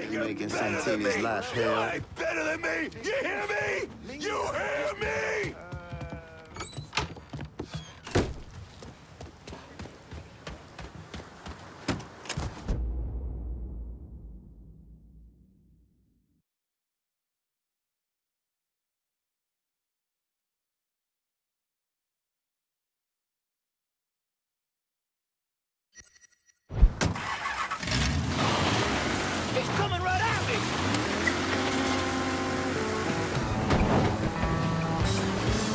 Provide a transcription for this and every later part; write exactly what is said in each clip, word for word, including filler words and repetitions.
You making Santini's life hell. You ain't better than me! You hear me? You hear me? He's coming right at me!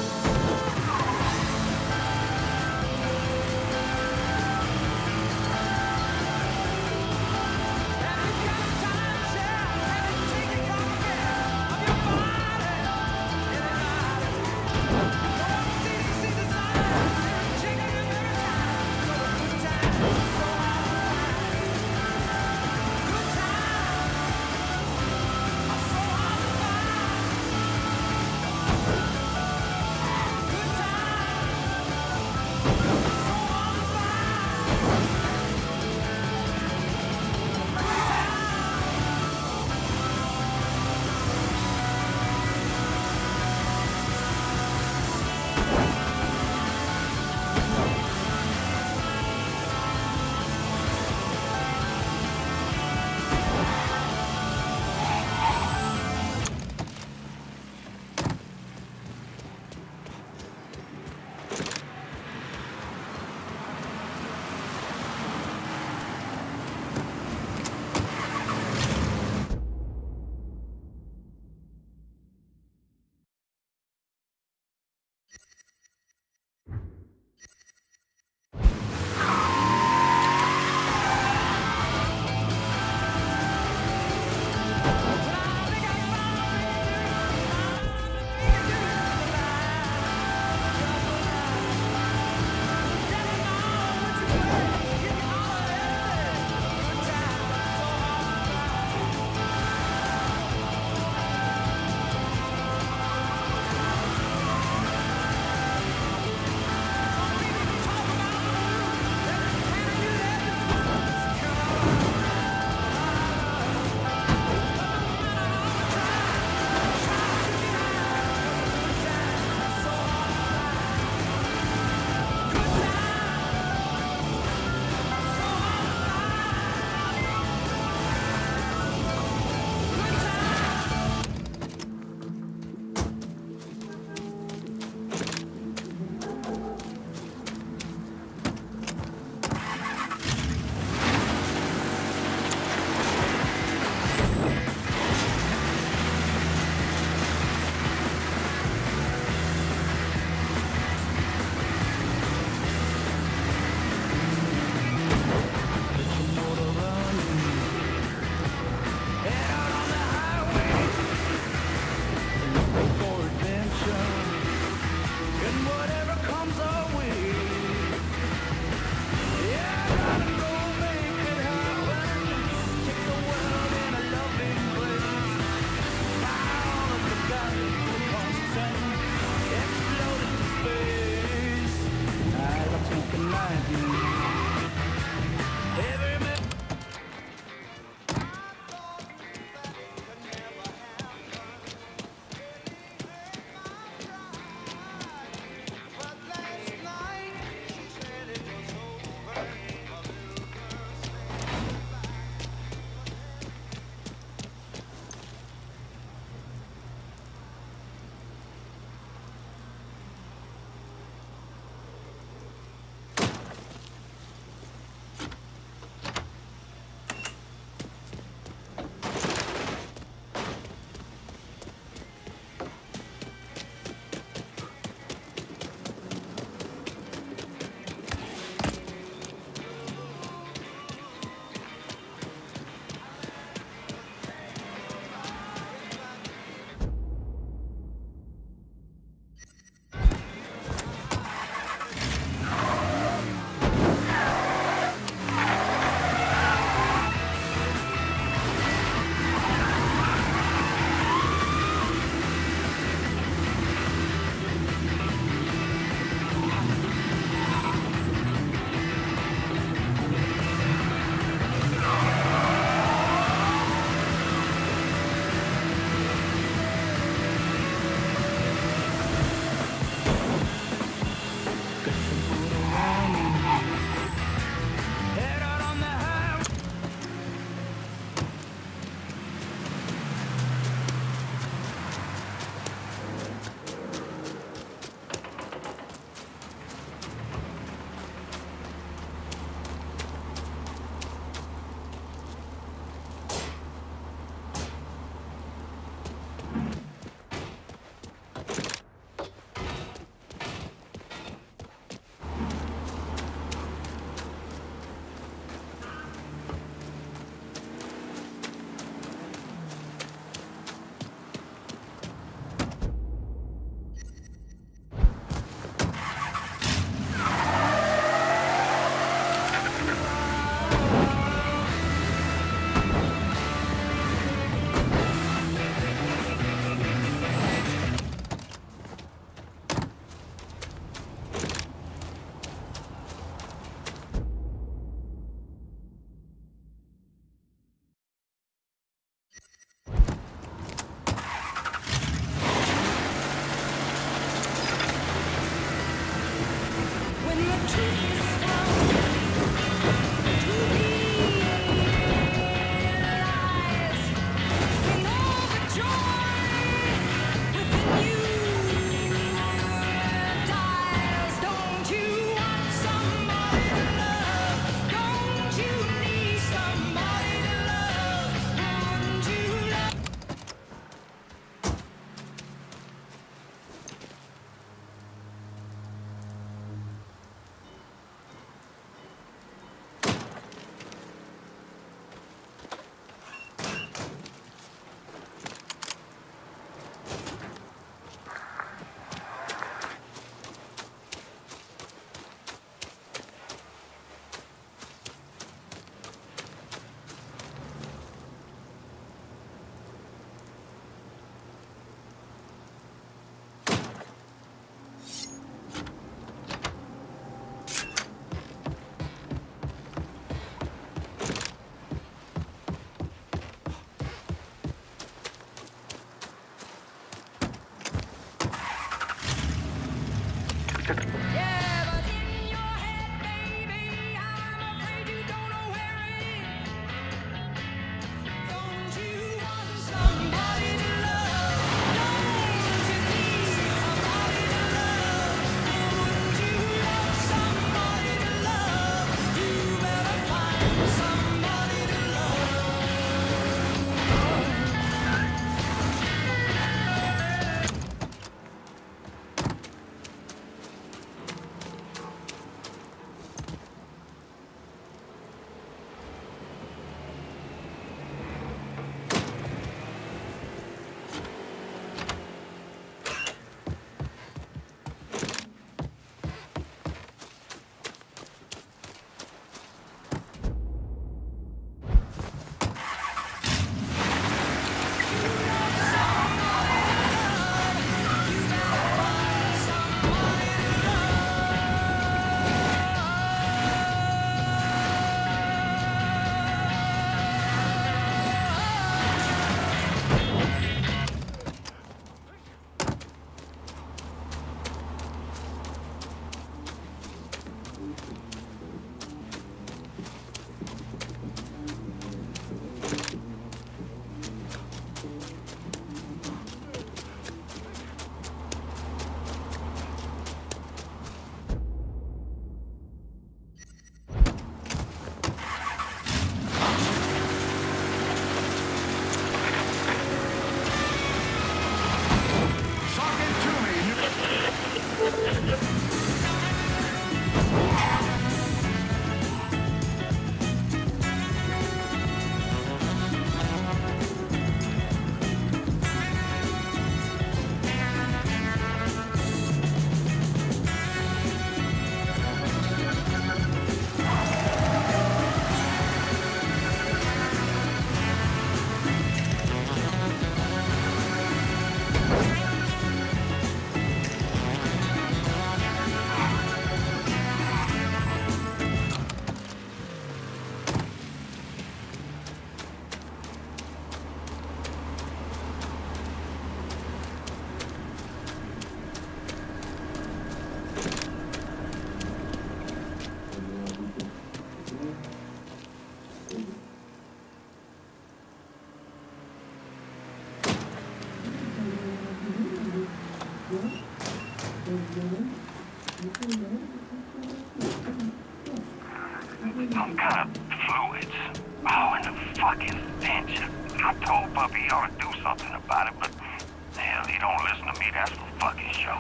stench. I told Puppy he ought to do something about it, but hell, he don't listen to me. That's for fucking sure.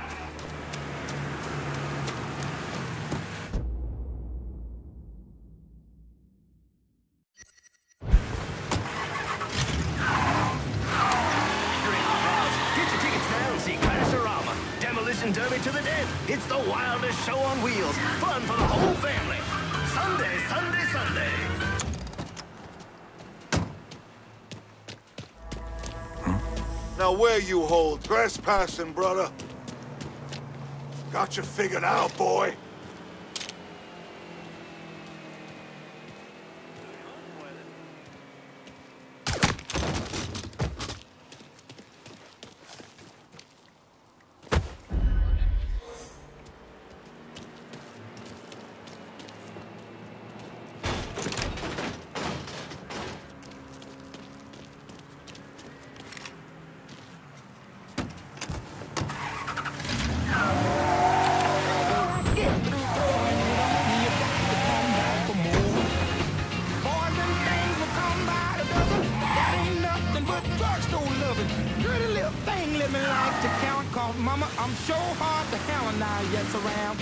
Derby to the death. It's the wildest show on wheels. Fun for the whole family. Sunday, Sunday, Sunday. Hmm? Now where you hold trespassing, brother? Got you figured out, boy. Mama, I'm sure hard to handle now, yes, around.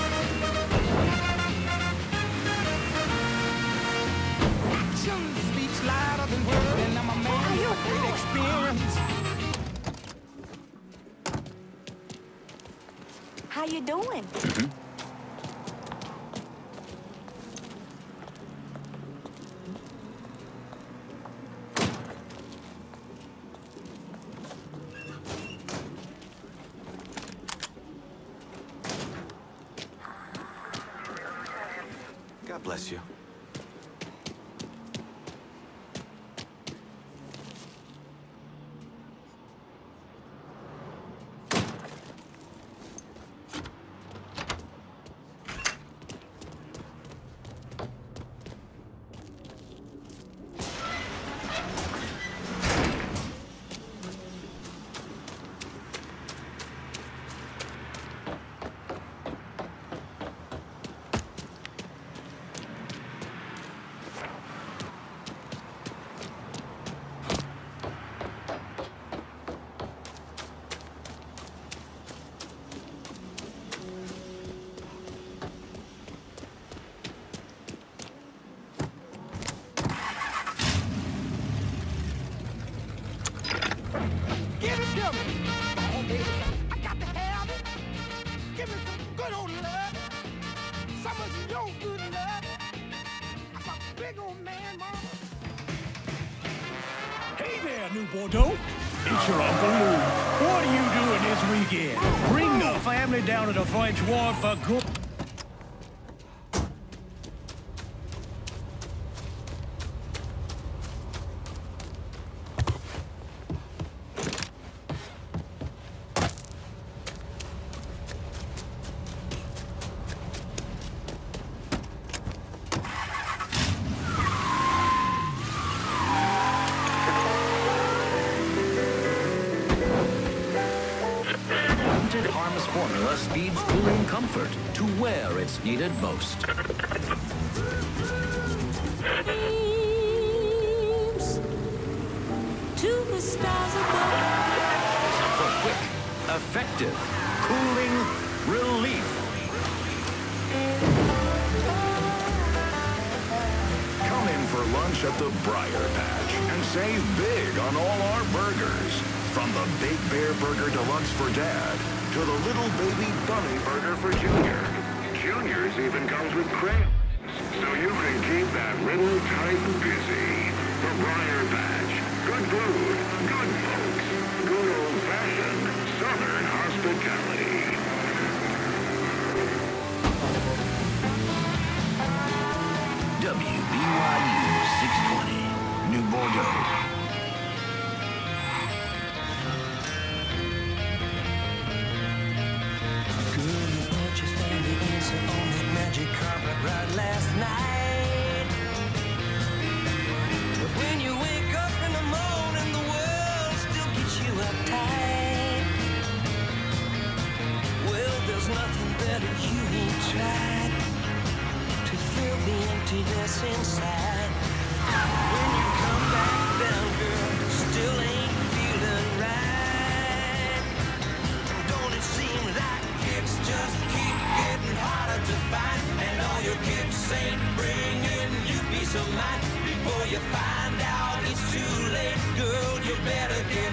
Action speaks louder than word, and I'm a man with great experience. How you doing? Mm-hmm. God bless you. Bordeaux? It's your Uncle Lou. What are you doing this weekend? Bring the family down to the French Wharf for good... Harmless formula speeds cooling comfort to where it's needed most. To the stars above. For quick, effective, cooling relief. Come in for lunch at the Briar Patch and save big on all our burgers. From the Big Bear Burger Deluxe for Dad to the Little Baby Bunny Burger for Junior. Junior's even comes with crayons, so you can keep that little tight and busy. The Briar Patch. Good food, good folks, good old-fashioned Southern hospitality. W B Y U six twenty, New Bordeaux. Right last night. But when you wake up in the morning, the world still gets you uptight. Well, there's nothing better you ain't tried to fill the emptiness inside.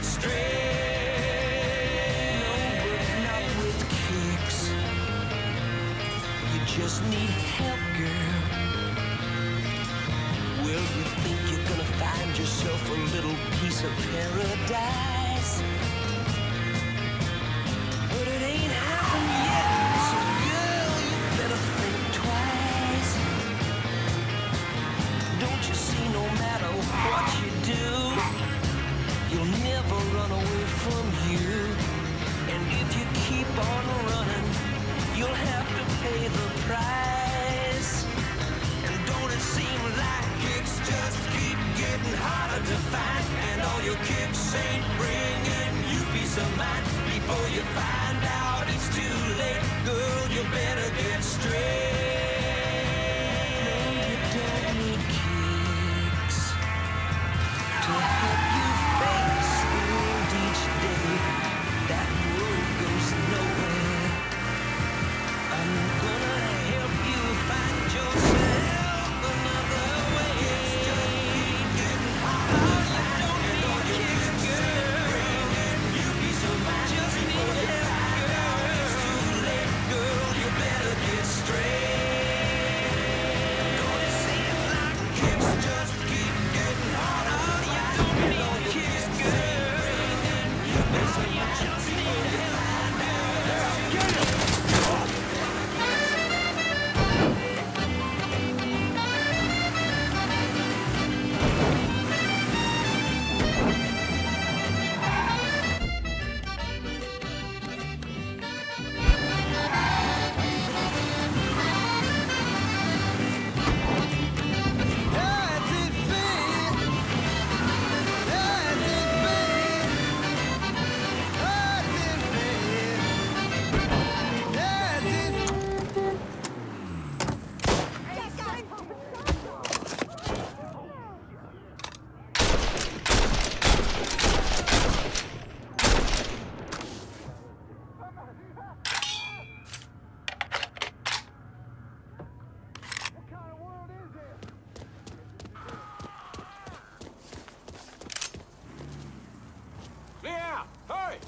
straight. No, but not with kicks. You just need help, girl. Well, you think you're gonna find yourself a little piece of paradise, but it ain't happened yet. So, girl, you better think twice. Don't you see, no matter what you do, you'll never run away from you. And if you keep on running, you'll have to pay the price. And don't it seem like kicks just keep getting harder to find? And all your kicks ain't bringing you peace of mind. Before you find out it's too late, girl, you better get straight. No, you don't need kicks to help you face the world each day. That road goes nowhere. I'm gonna help you find yourself another way. Kicks just keep getting harder. I don't need kicks, girl. You peace of mind. Just need help, girl. It's too late, girl. You better get straight. Don't it seem like kicks just keep getting harder? I don't need kicks, girl. You peace of mind. Just need help, girl. Get it! Yeah, hurry!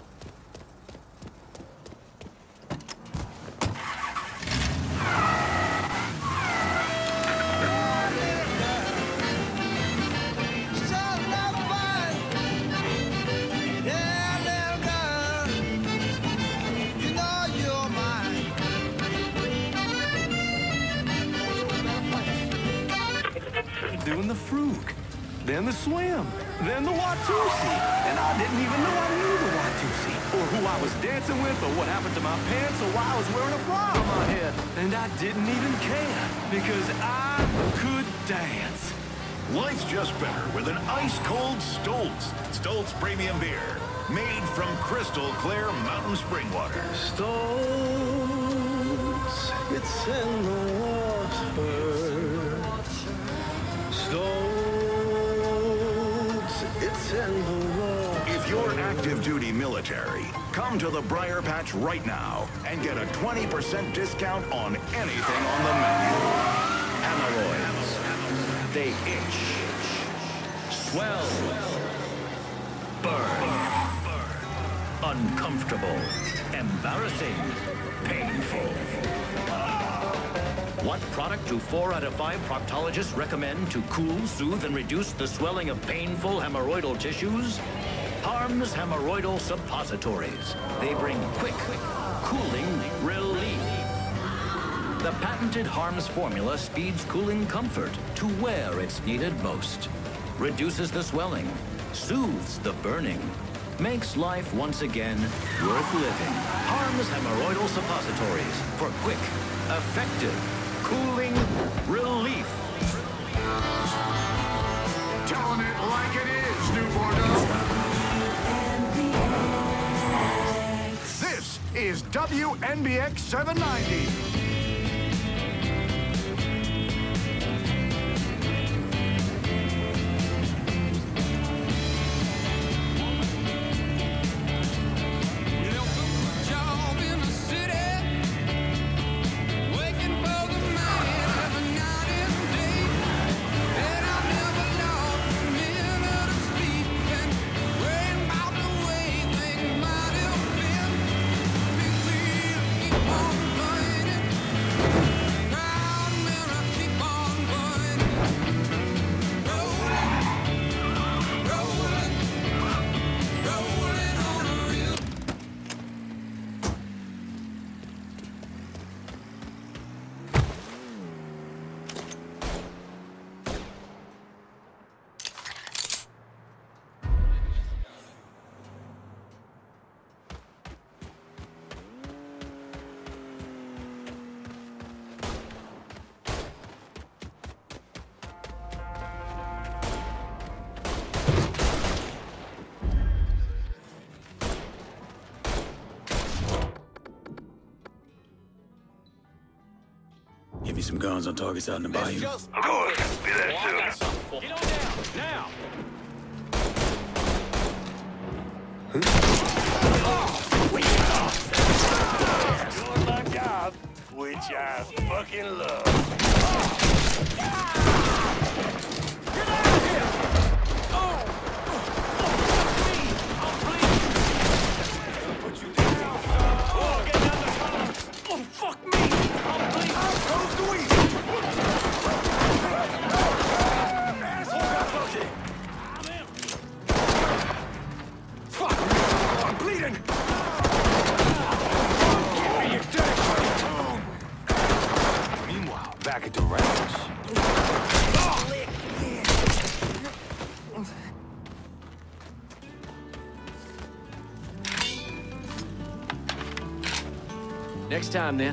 Doing the Frug, then the swim, then the Watusi. And I didn't even know I knew the Watusi, or who I was dancing with, or what happened to my pants, or why I was wearing a bra on my head. And I didn't even care, because I could dance. Life's just better with an ice-cold Stoltz. Stoltz Premium Beer, made from crystal clear mountain spring water. Stoltz, it's in the water. Stoltz, it's in the water. If you're active duty military, come to the Briar Patch right now and get a twenty percent discount on anything on the menu. Hemorrhoids. They itch. Swell. Burn. Uncomfortable. Embarrassing. Painful. What product do four out of five proctologists recommend to cool, soothe, and reduce the swelling of painful hemorrhoidal tissues? Harms Hemorrhoidal Suppositories. They bring quick, cooling relief. The patented Harms formula speeds cooling comfort to where it's needed most. Reduces the swelling, soothes the burning, makes life once again worth living. Harms Hemorrhoidal Suppositories for quick, effective, cooling relief. Telling it like it is, New Bordeaux. This is W N B X seven ninety. some guns on targets out in the bayou. Of course. Be there soon. Get on down, now! Doing my job, which I fucking love. Get out of here! Oh! I'm bleeding! Put you down, oh, get down the collar! Oh, fuck me! I'm bleeding! Goes the weed! Asshole got lucky! I'm in! Fuck! I'm bleeding! Give me your dead body! Meanwhile, back at the rackets. Next time, then.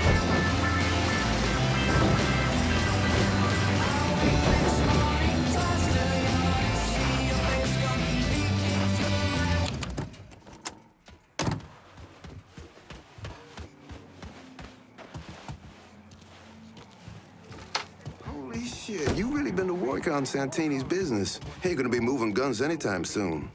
Holy shit, you really been to work on Santini's business. He ain't gonna be moving guns anytime soon.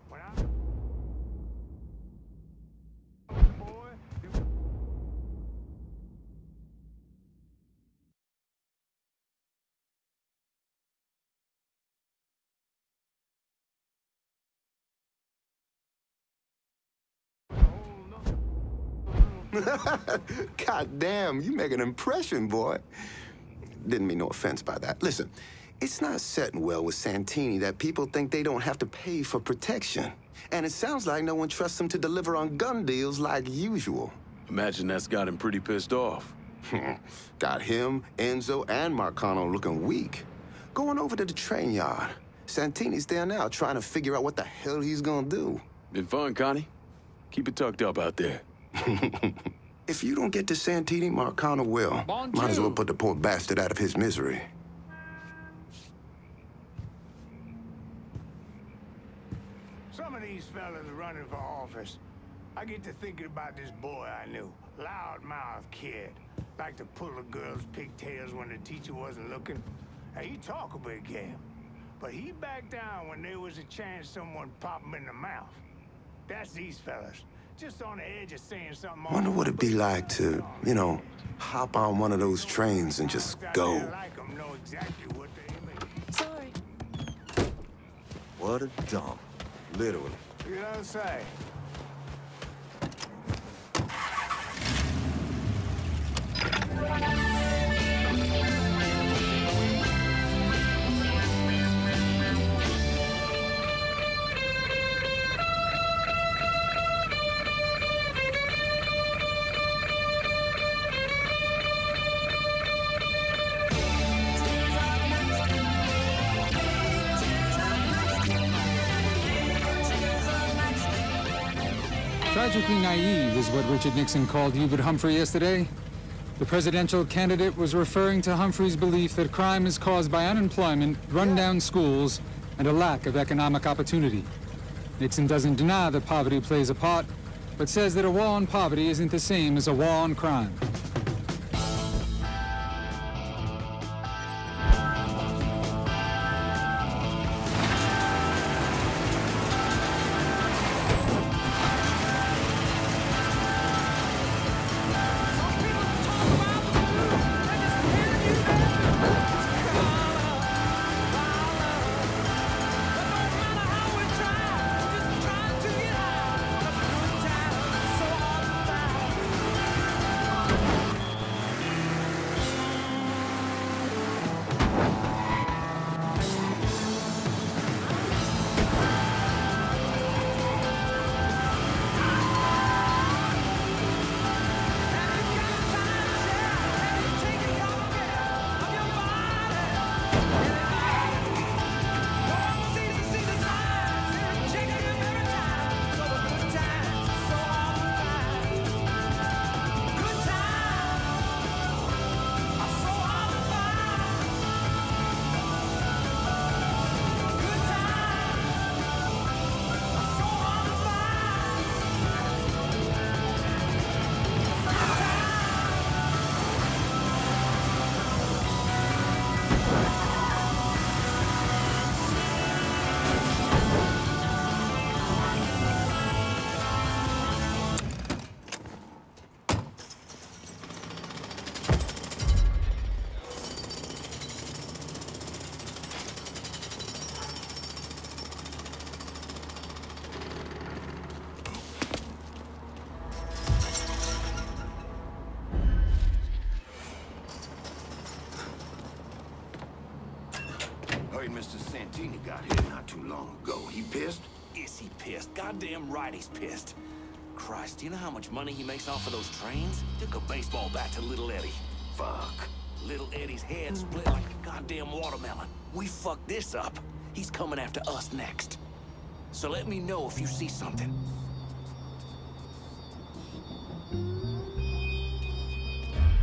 God damn, you make an impression, boy. Didn't mean no offense by that. Listen, it's not setting well with Santini that people think they don't have to pay for protection. And it sounds like no one trusts him to deliver on gun deals like usual. Imagine that's got him pretty pissed off. Got him, Enzo, and Marcano looking weak. Going over to the train yard. Santini's there now trying to figure out what the hell he's gonna do. Been fun, Connie. Keep it tucked up out there. If you don't get to Santini, Marcano will. Bon Might as well Dieu. put the poor bastard out of his misery. Some of these fellas running for office, I get to thinking about this boy I knew. Loudmouth kid. Like to pull a girl's pigtails when the teacher wasn't looking. Now, he talk a big game, but he backed down when there was a chance someone pop him in the mouth. That's these fellas. Just on the edge of saying something. Wonder what it'd be like to, you know, hop on one of those trains and just go. Sorry. What a dump. Literally. You don't say. Tragically naive is what Richard Nixon called Hubert Humphrey yesterday. The presidential candidate was referring to Humphrey's belief that crime is caused by unemployment, run-down schools, and a lack of economic opportunity. Nixon doesn't deny that poverty plays a part, but says that a war on poverty isn't the same as a war on crime. Mister Santini got here not too long ago. He pissed? Is he pissed? Goddamn right he's pissed. Christ, do you know how much money he makes off of those trains? Took a baseball bat to Little Eddie. Fuck. Little Eddie's head split like a goddamn watermelon. We fucked this up. He's coming after us next. So let me know if you see something.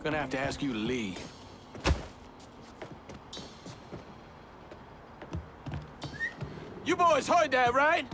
Gonna have to ask you to leave. You boys heard that, right?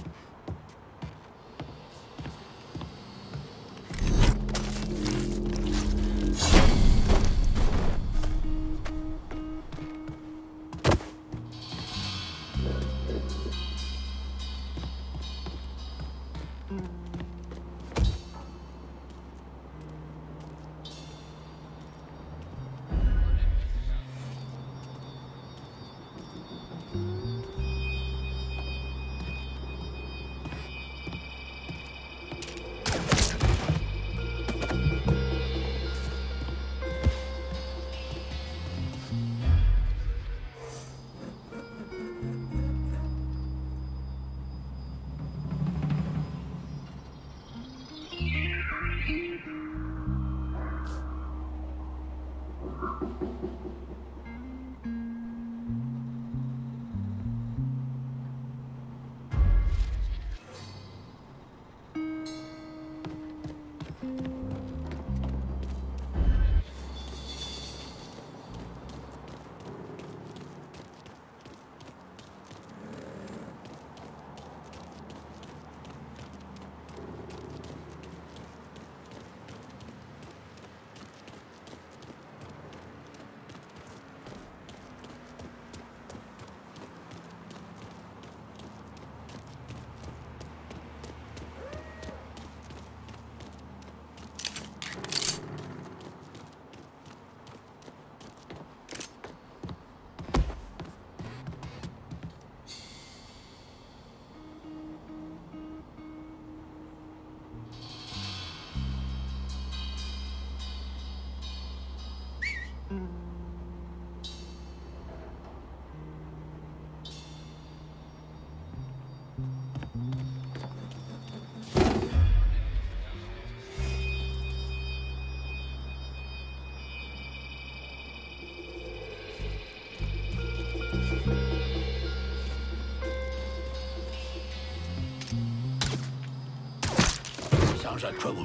Sounds like trouble.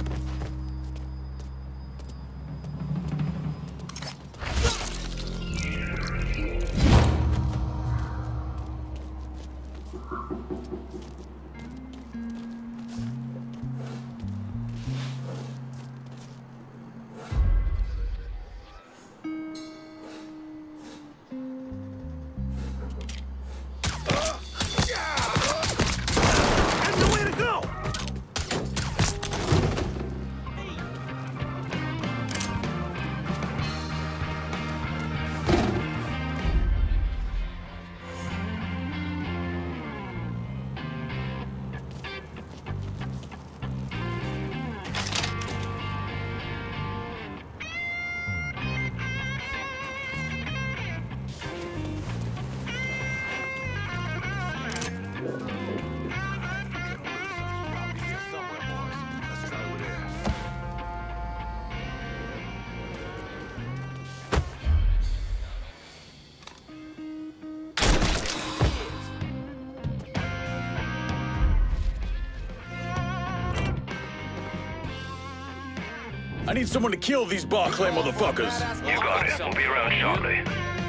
I need someone to kill these Barclay motherfuckers. You got it. We'll be around shortly.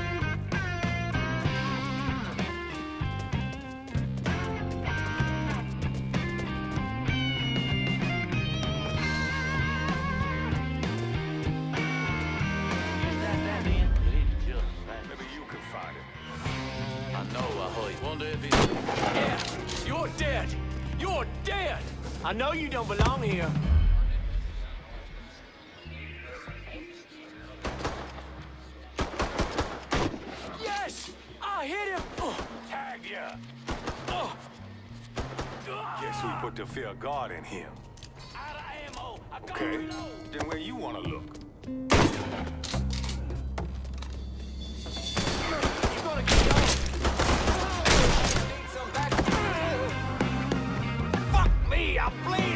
Maybe you can find it. I know, I heard. Wonder if he's... Yeah, you're dead. You're dead. I know you don't belong here. I hit him! Oh, tagged ya! Oh. Guess who put the fear of God in him? Out of ammo! I got Okay, reload. then where you want to look? You gonna get going? Need some back. Fuck me! I'm bleeding!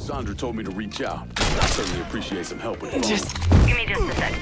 Sandra told me to reach out. I certainly appreciate some help with the phone. Just give me just a second.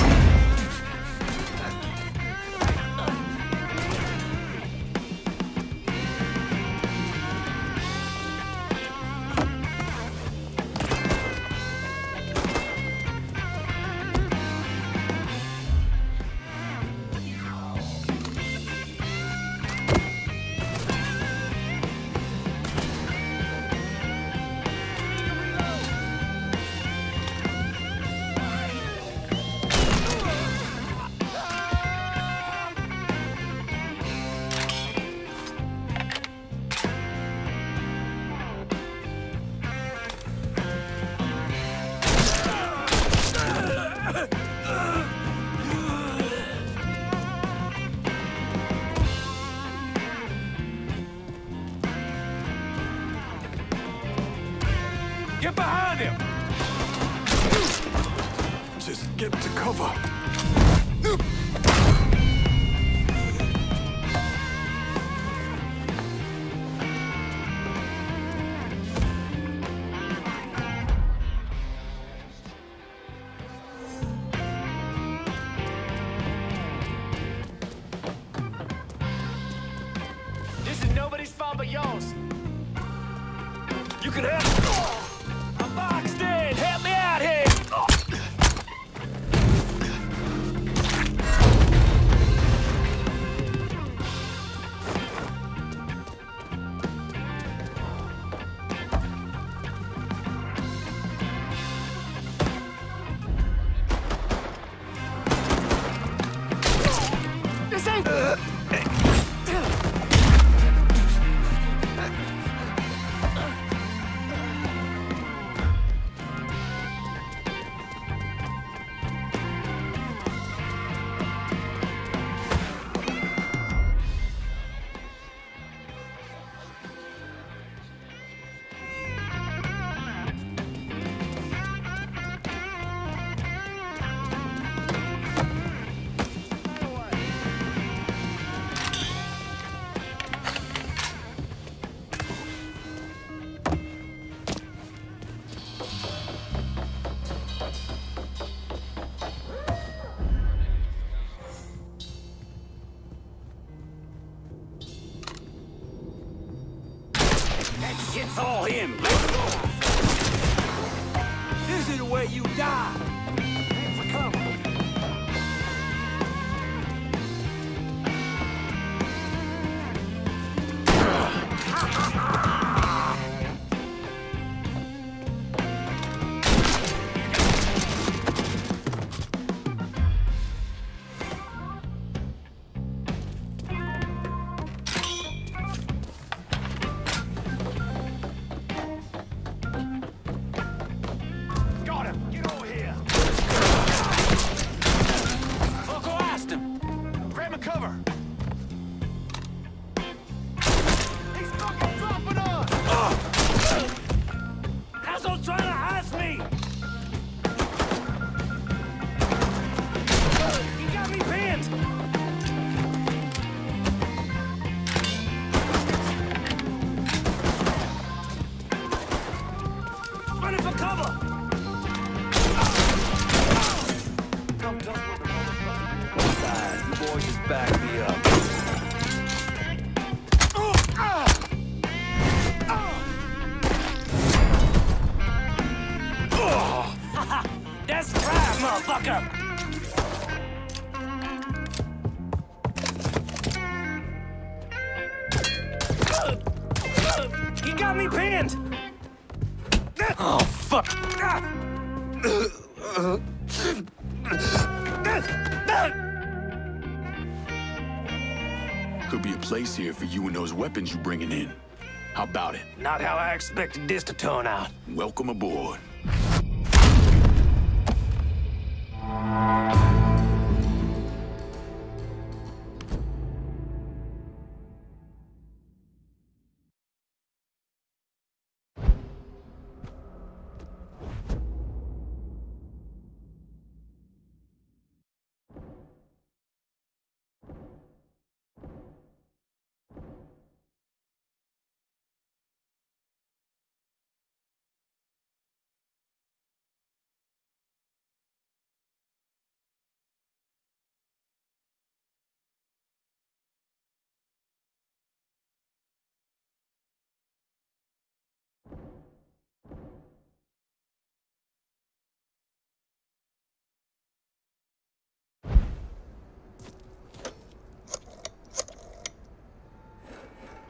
Get behind him! Just get to cover. This is nobody's fault but yours. You can help. I'm boxed in. Help me out here. This ain't. It's all him. Let's go. This is the way you die. Aim for cover. He got me pinned! Oh, fuck! Could be a place here for you and those weapons you bringing in. How about it? Not how I expected this to turn out. Welcome aboard.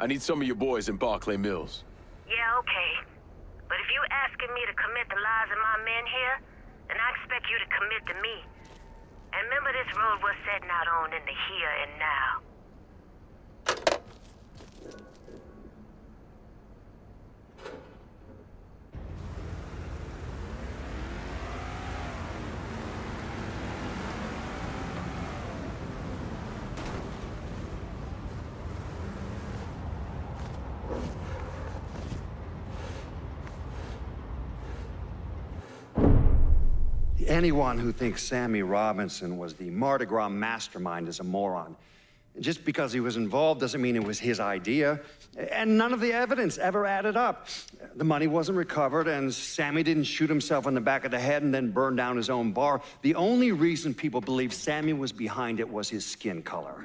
I need some of your boys in Barclay Mills. Yeah, okay. But if you asking me to commit the lives of my men here, then I expect you to commit to me. And remember this road we're setting out on in the here and now. Anyone who thinks Sammy Robinson was the Mardi Gras mastermind is a moron. Just because he was involved doesn't mean it was his idea. And none of the evidence ever added up. The money wasn't recovered, and Sammy didn't shoot himself in the back of the head and then burn down his own bar. The only reason people believe Sammy was behind it was his skin color.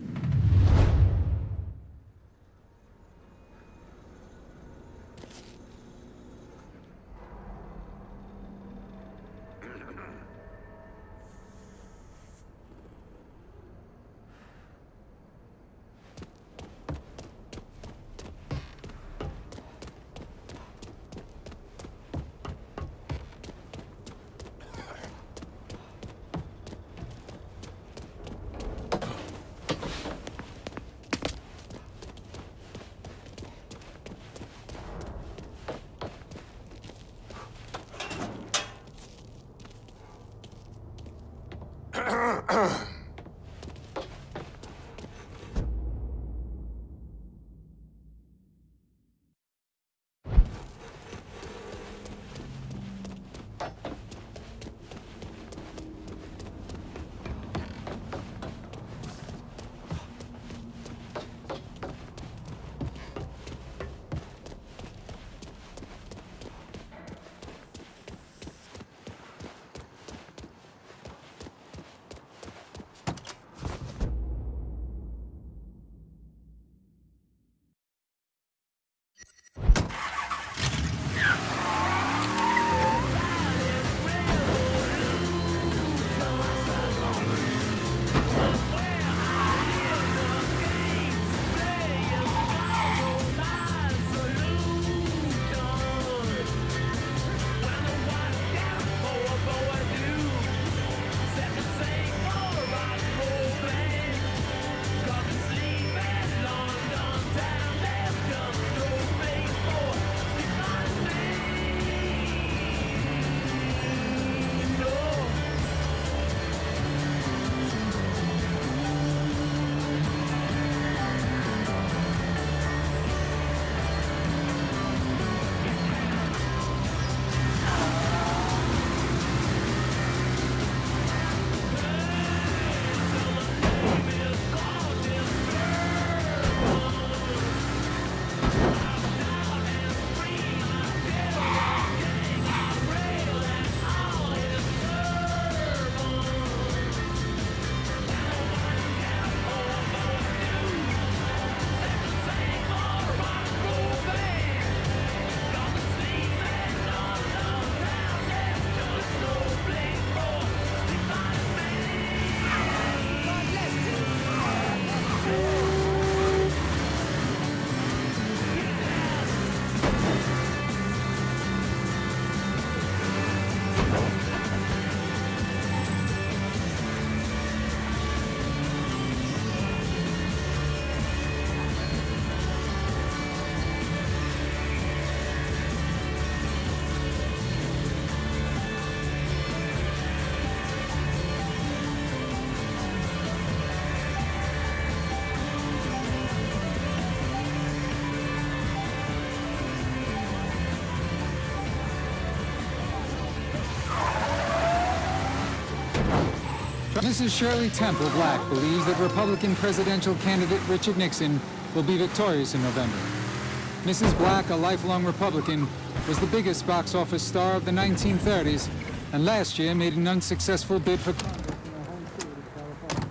Missus Shirley Temple Black believes that Republican presidential candidate Richard Nixon will be victorious in November. Missus Black, a lifelong Republican, was the biggest box office star of the nineteen thirties, and last year made an unsuccessful bid for Congress in her home state of California.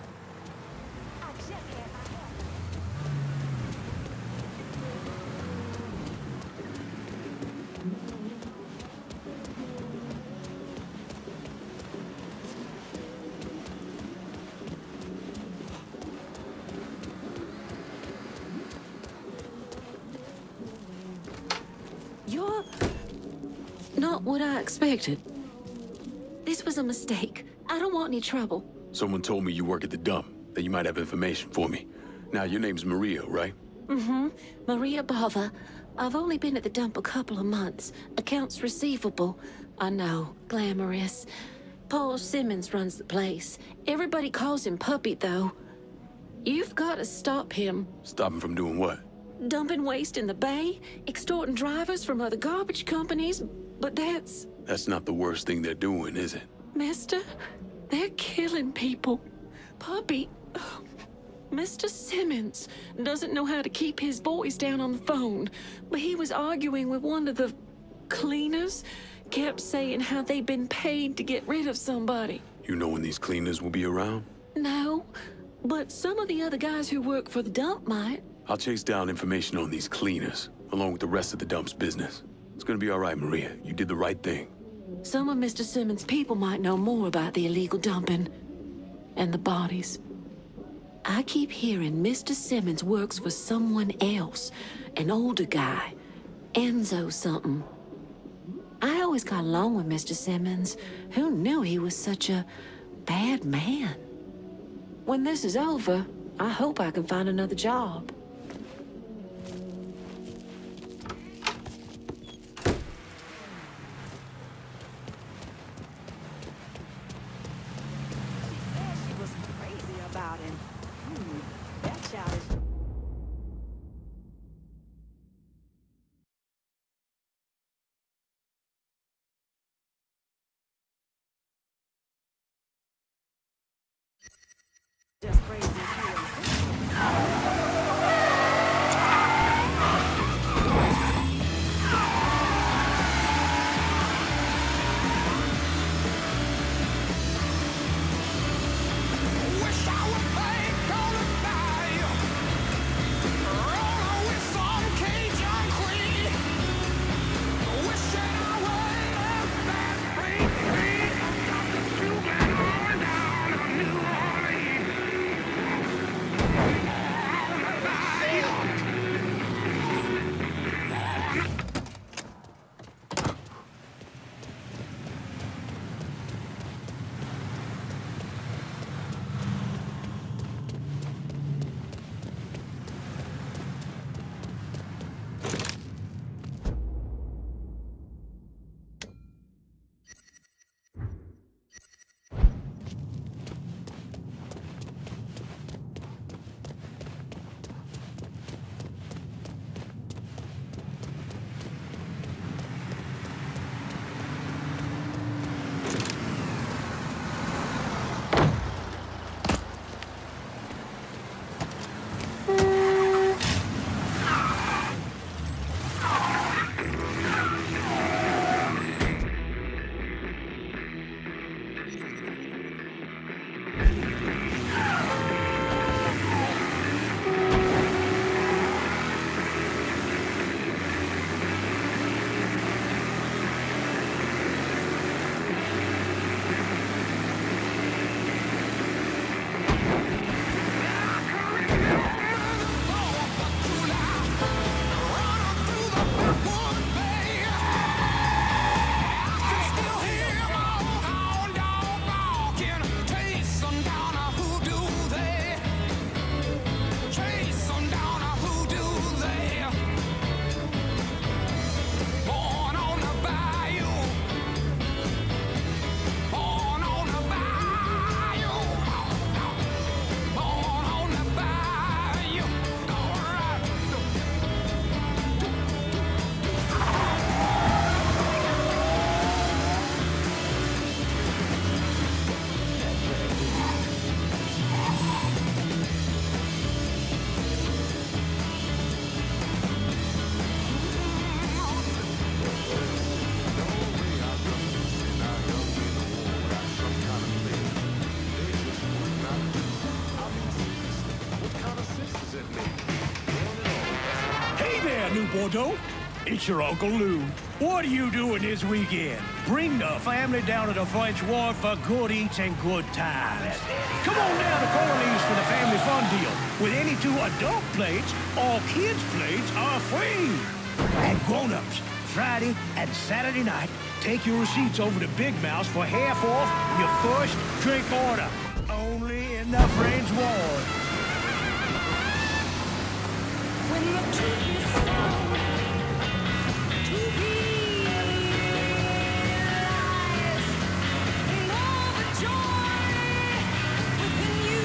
You're not what I expected. This was a mistake. I don't want any trouble. Someone told me you work at the dump, that you might have information for me. Now, your name's Maria, right? Mm-hmm. Maria Bava. I've only been at the dump a couple of months. Accounts receivable. I know. Glamorous. Paul Simmons runs the place. Everybody calls him Puppy, though. You've got to stop him. Stop him from doing what? Dumping waste in the bay, extorting drivers from other garbage companies, but that's... That's not the worst thing they're doing, is it? Mister, they're killing people. Puppy... Mister Simmons doesn't know how to keep his voice down on the phone, but he was arguing with one of the cleaners, kept saying how they'd been paid to get rid of somebody. You know when these cleaners will be around? No, but some of the other guys who work for the dump might. I'll chase down information on these cleaners, along with the rest of the dump's business. It's gonna be all right, Maria. You did the right thing. Some of Mister Simmons' people might know more about the illegal dumping and the bodies. I keep hearing Mister Simmons works for someone else, an older guy, Enzo something. I always got along with Mister Simmons. Who knew he was such a bad man? When this is over, I hope I can find another job. Just crazy. Bordeaux? It's your Uncle Lou. What are you doing this weekend? Bring the family down to the French Ward for good eats and good times. Come on down to Corley's for the family fun deal. With any two adult plates, all kids' plates are free. And grown-ups, Friday and Saturday night, take your receipts over to Big Mouse for half off your first drink order. Only in the French Ward. When the truth is found to be lies, and all the joy within you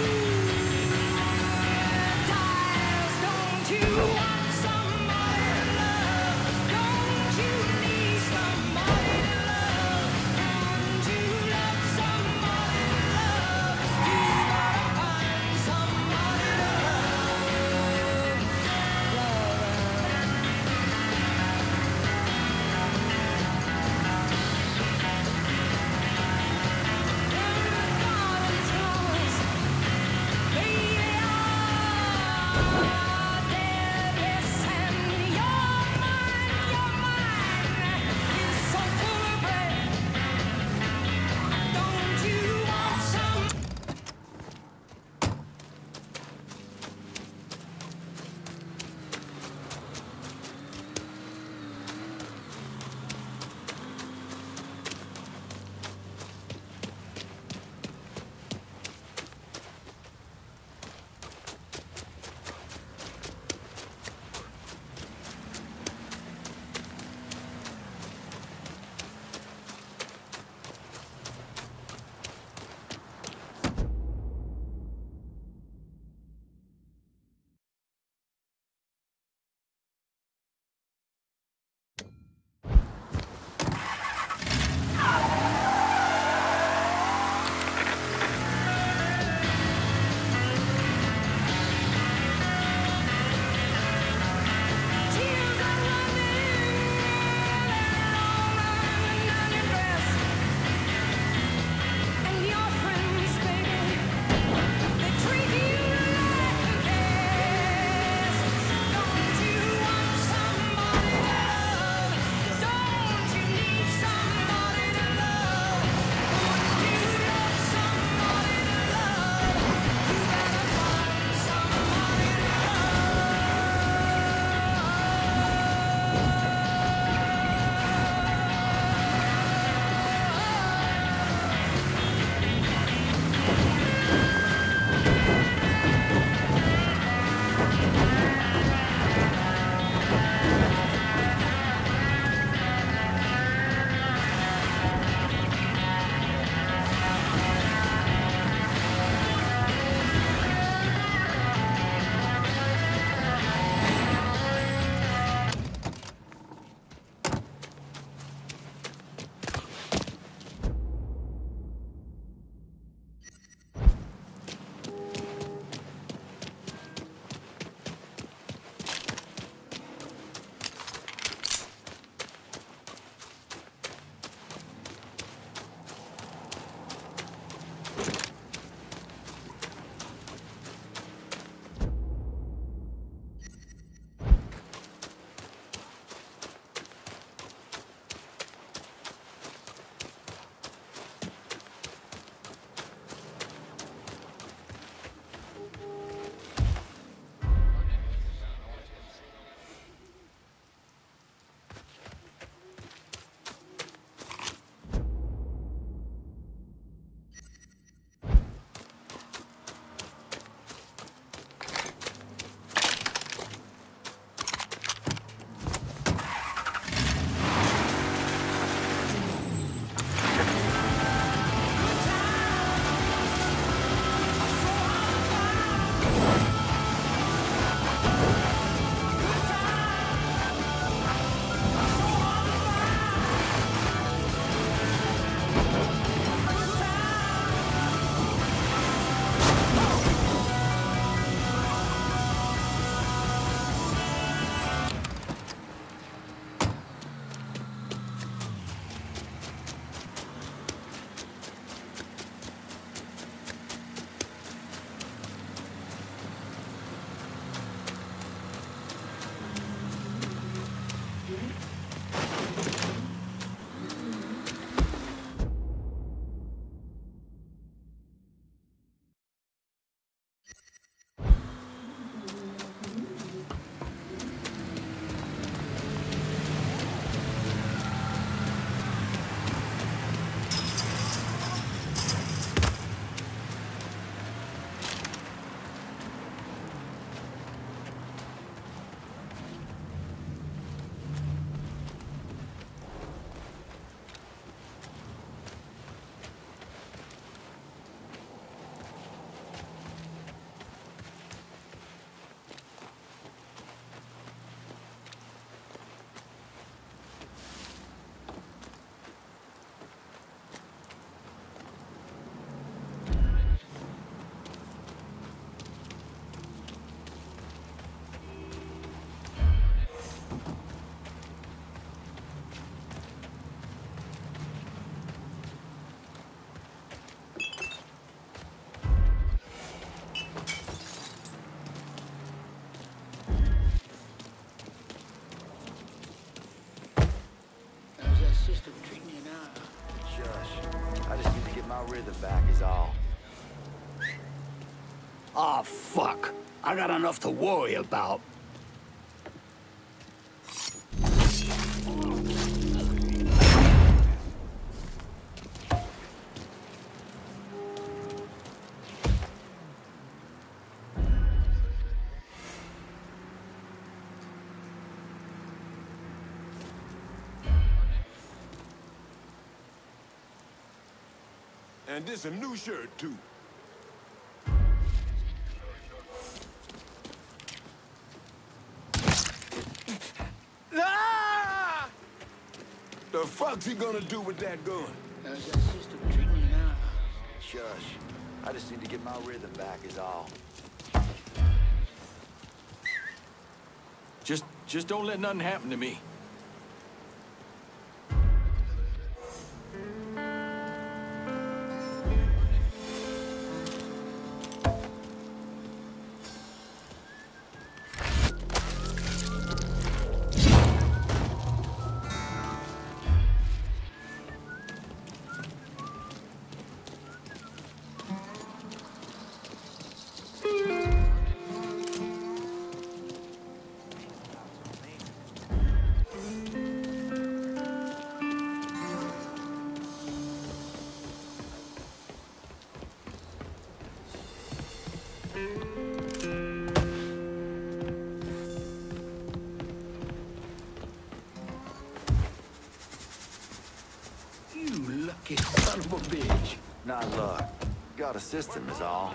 dies, don't you want somebody to love? Don't you need somebody to love? Don't you love somebody to love? You gotta find somebody to love. Rhythm back is all. Ah, fuck. I got enough to worry about. And this a new shirt, too. Ah! The fuck's he gonna do with that gun? How's that system treat me now? Shush. I just need to get my rhythm back is all. Just, just don't let nothing happen to me. Son of a bitch. Not luck. Got a system is all.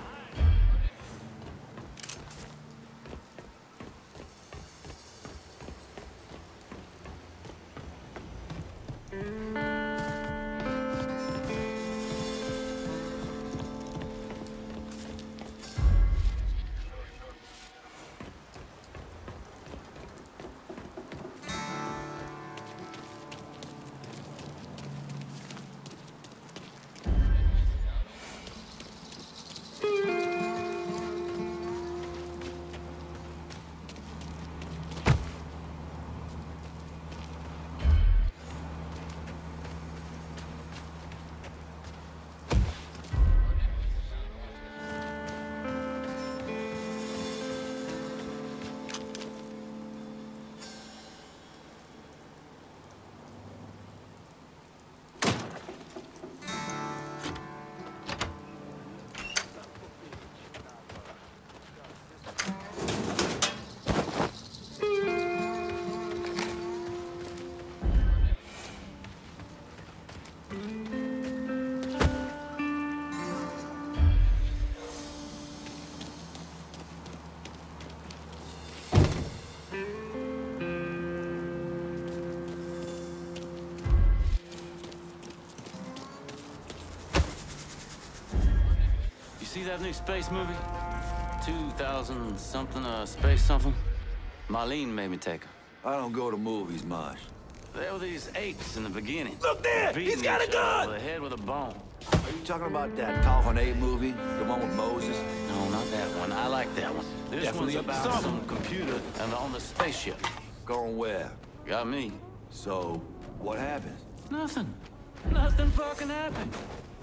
See that new space movie? two thousand something, uh, space something? Marlene made me take her. I don't go to movies much. There were these apes in the beginning. Look there! He's got a gun! Over the head with a bone. Are you talking about that Talking Ape movie? The one with Moses? No, not that one. I like that one. This Definitely one's about something. some computer and on the spaceship. Going where? Got me. So, what happened? Nothing. Nothing fucking happened.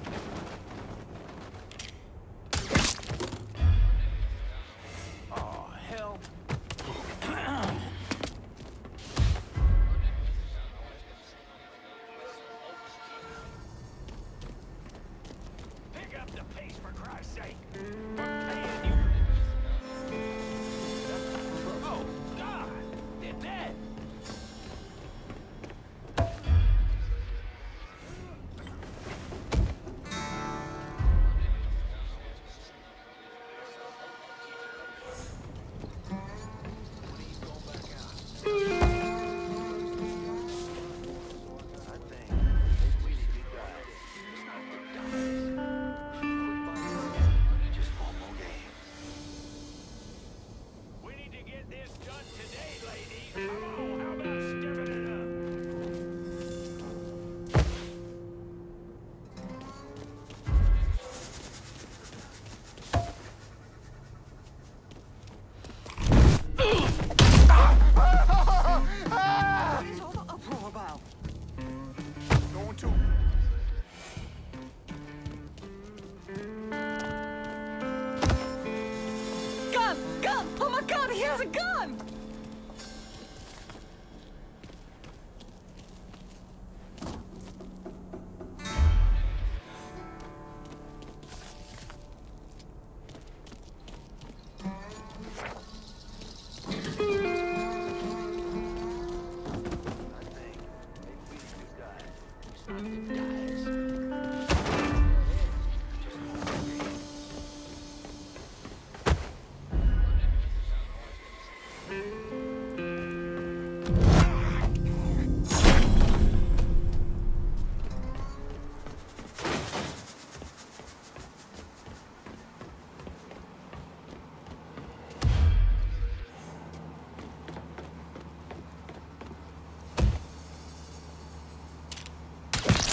Oh, hell. Pick up the pace, for Christ's sake. Oh, God. They're dead.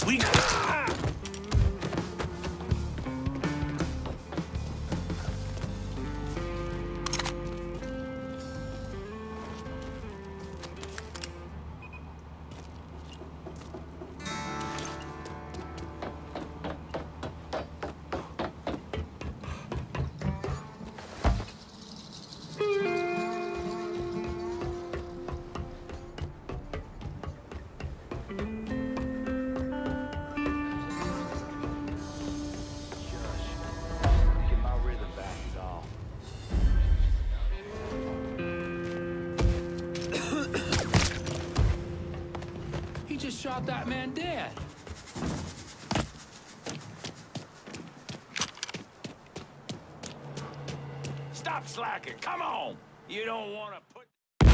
We got... Shot that man dead. Stop slacking. Come on. You don't want to put...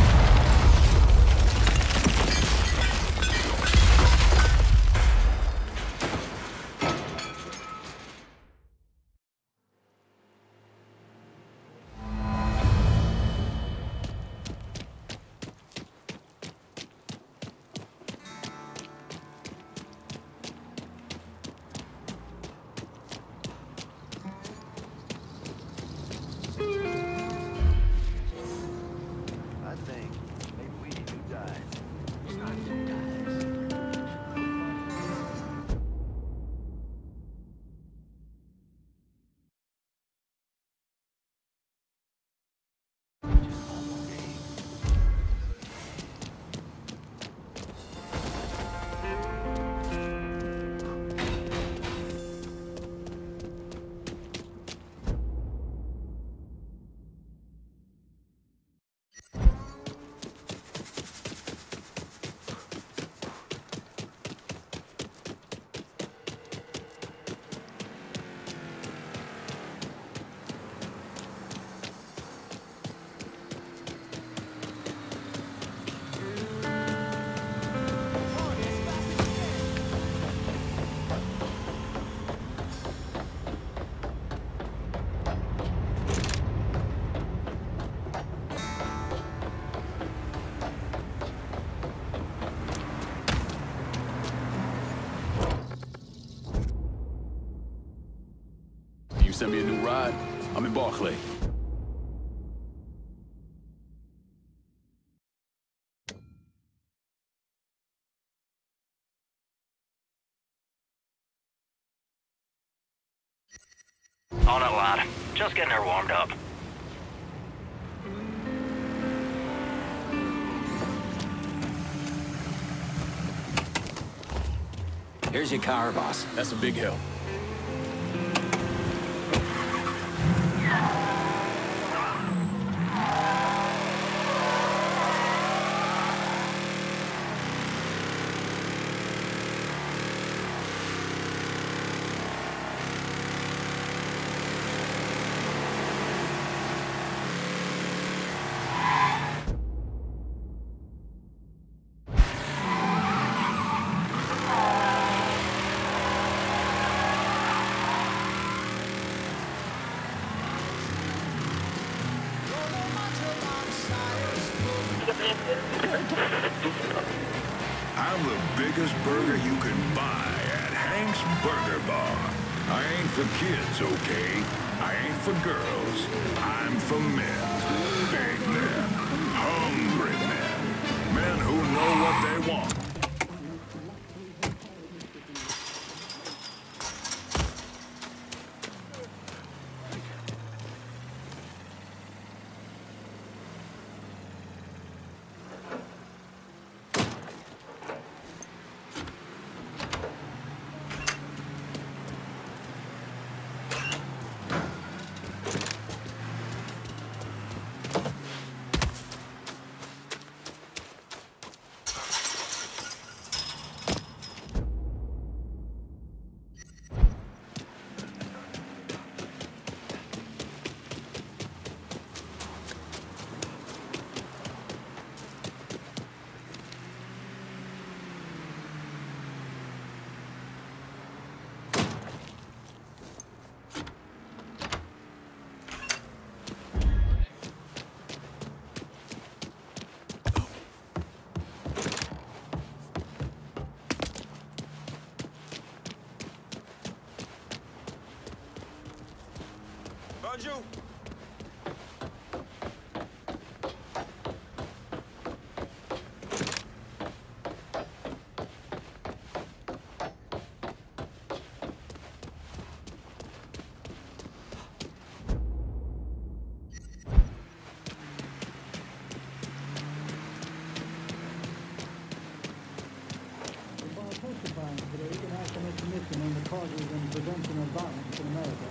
Send me a new ride. I'm in Barclay. Oh, not loud. Just getting her warmed up. Here's your car, boss. That's a big help. I'm the biggest burger you can buy at Hank's Burger Bar. I ain't for kids, okay? I ain't for girls. I'm for men. Big men. Hungry men. Men who know what they want. found you! On the causes and prevention of violence in America.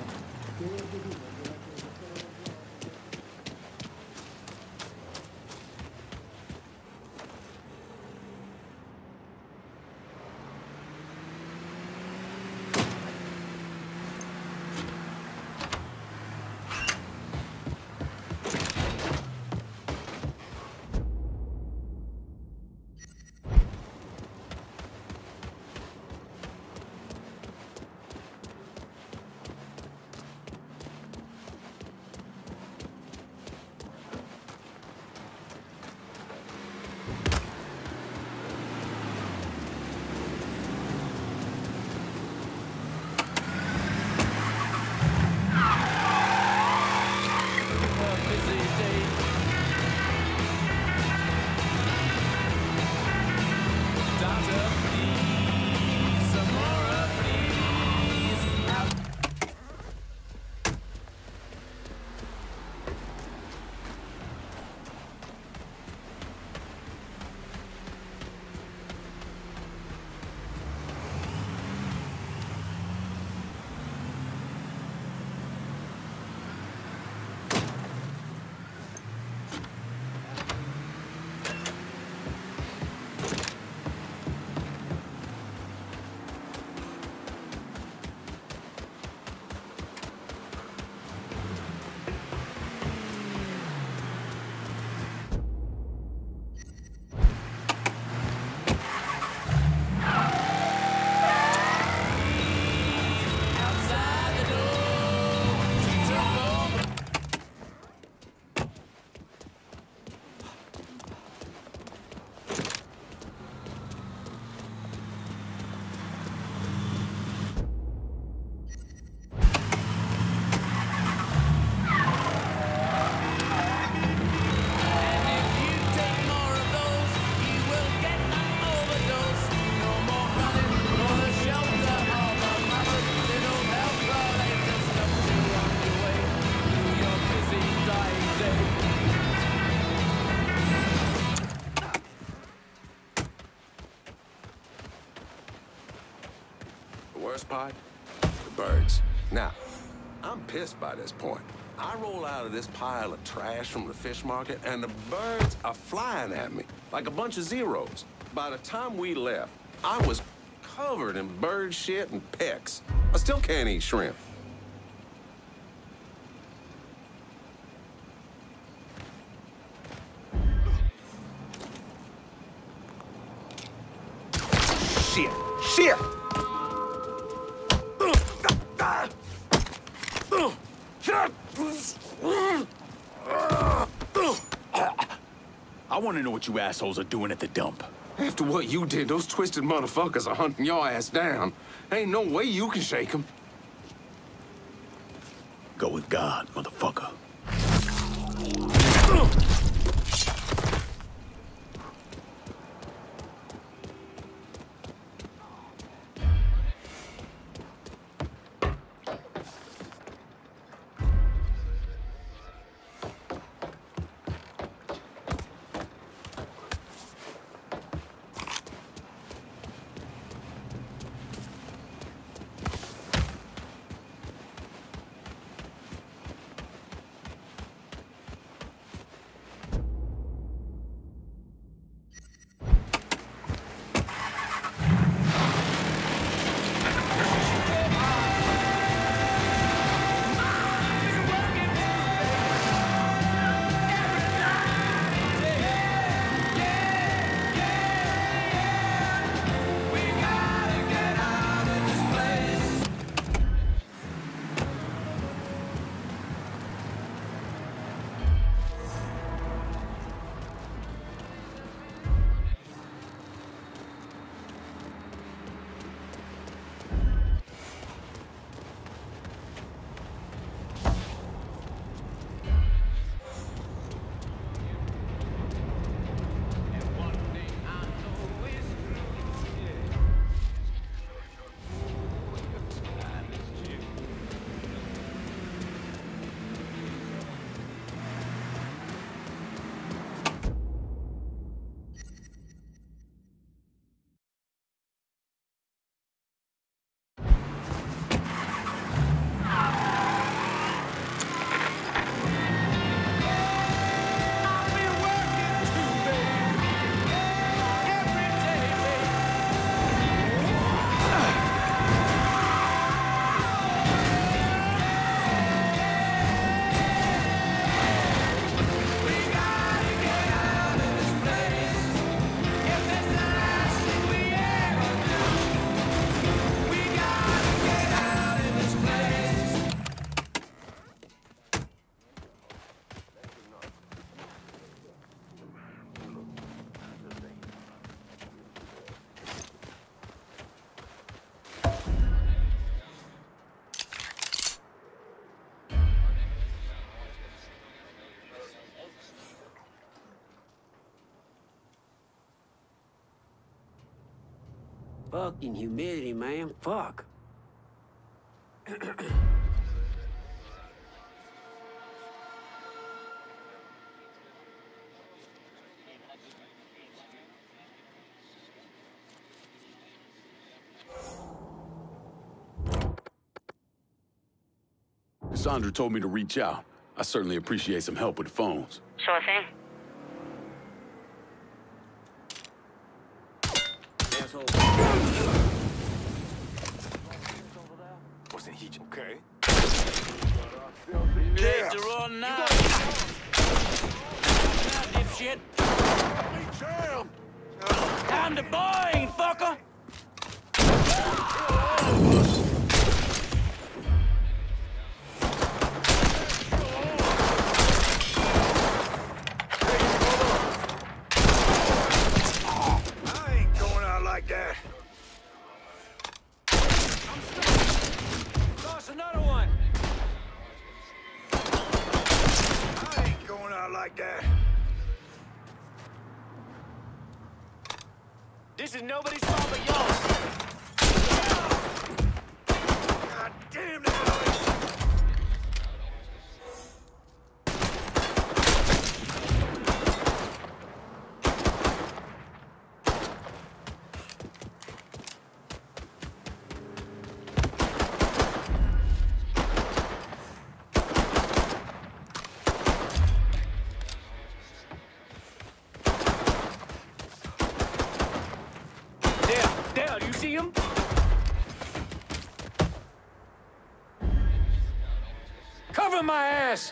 Part? The birds. Now, I'm pissed by this point. I roll out of this pile of trash from the fish market, and the birds are flying at me like a bunch of zeros. By the time we left, I was covered in bird shit and pecks. I still can't eat shrimp. Shit! Shit! I want to know what you assholes are doing at the dump. After what you did, those twisted motherfuckers are hunting your ass down. Ain't no way you can shake them. Go with God, motherfucker. Fucking humidity, man. Fuck. Cassandra told me to reach out. I certainly appreciate some help with the phones. Sure thing. Asshole. Wasn't he okay? Legs are all nice. Now, dipshit. Time to bind, fucker. That. Toss another one. I ain't going out like that. This is nobody's fault but yours. God damn it, Alex. Dale, you see him? Cover my ass!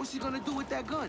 What's he gonna do with that gun?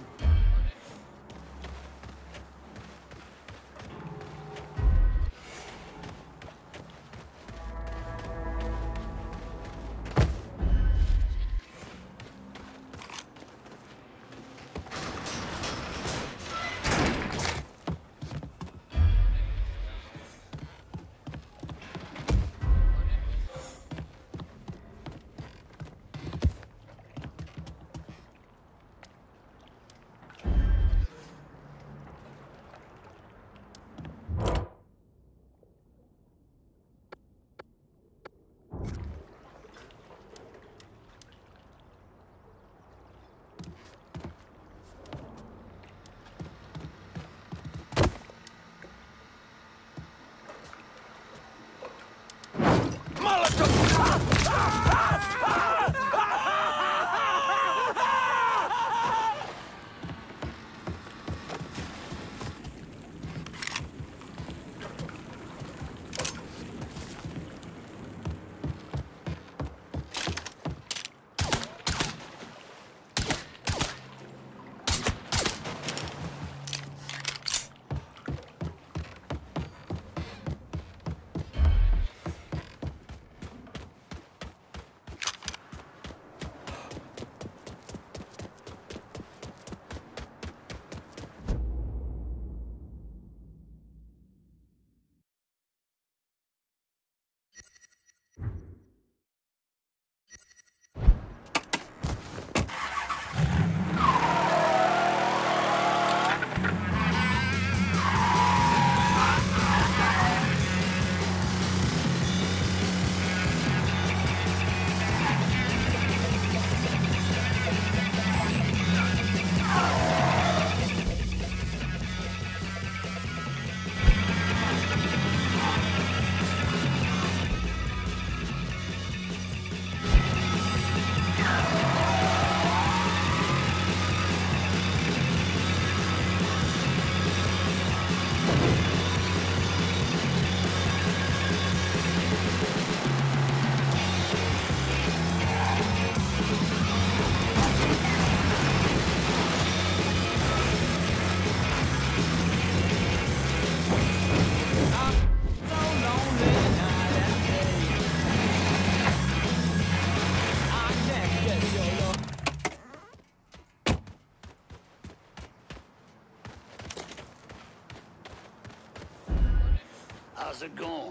How's it going?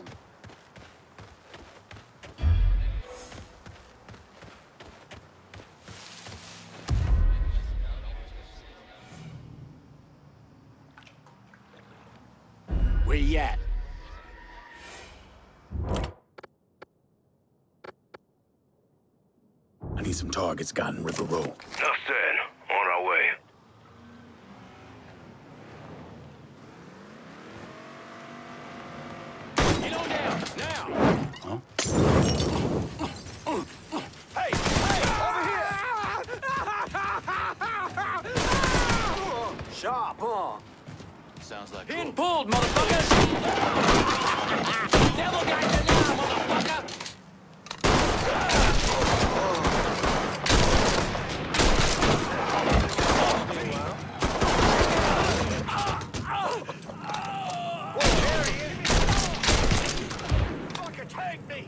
Where you at? I need some targets got in River Row. Enough said. On our way. Get on down, now! Huh? Hey, hey, over here! Sharp, huh? Sounds like Pin pulled, motherfuckers! Devil got you now, motherfucker! Fucking take me!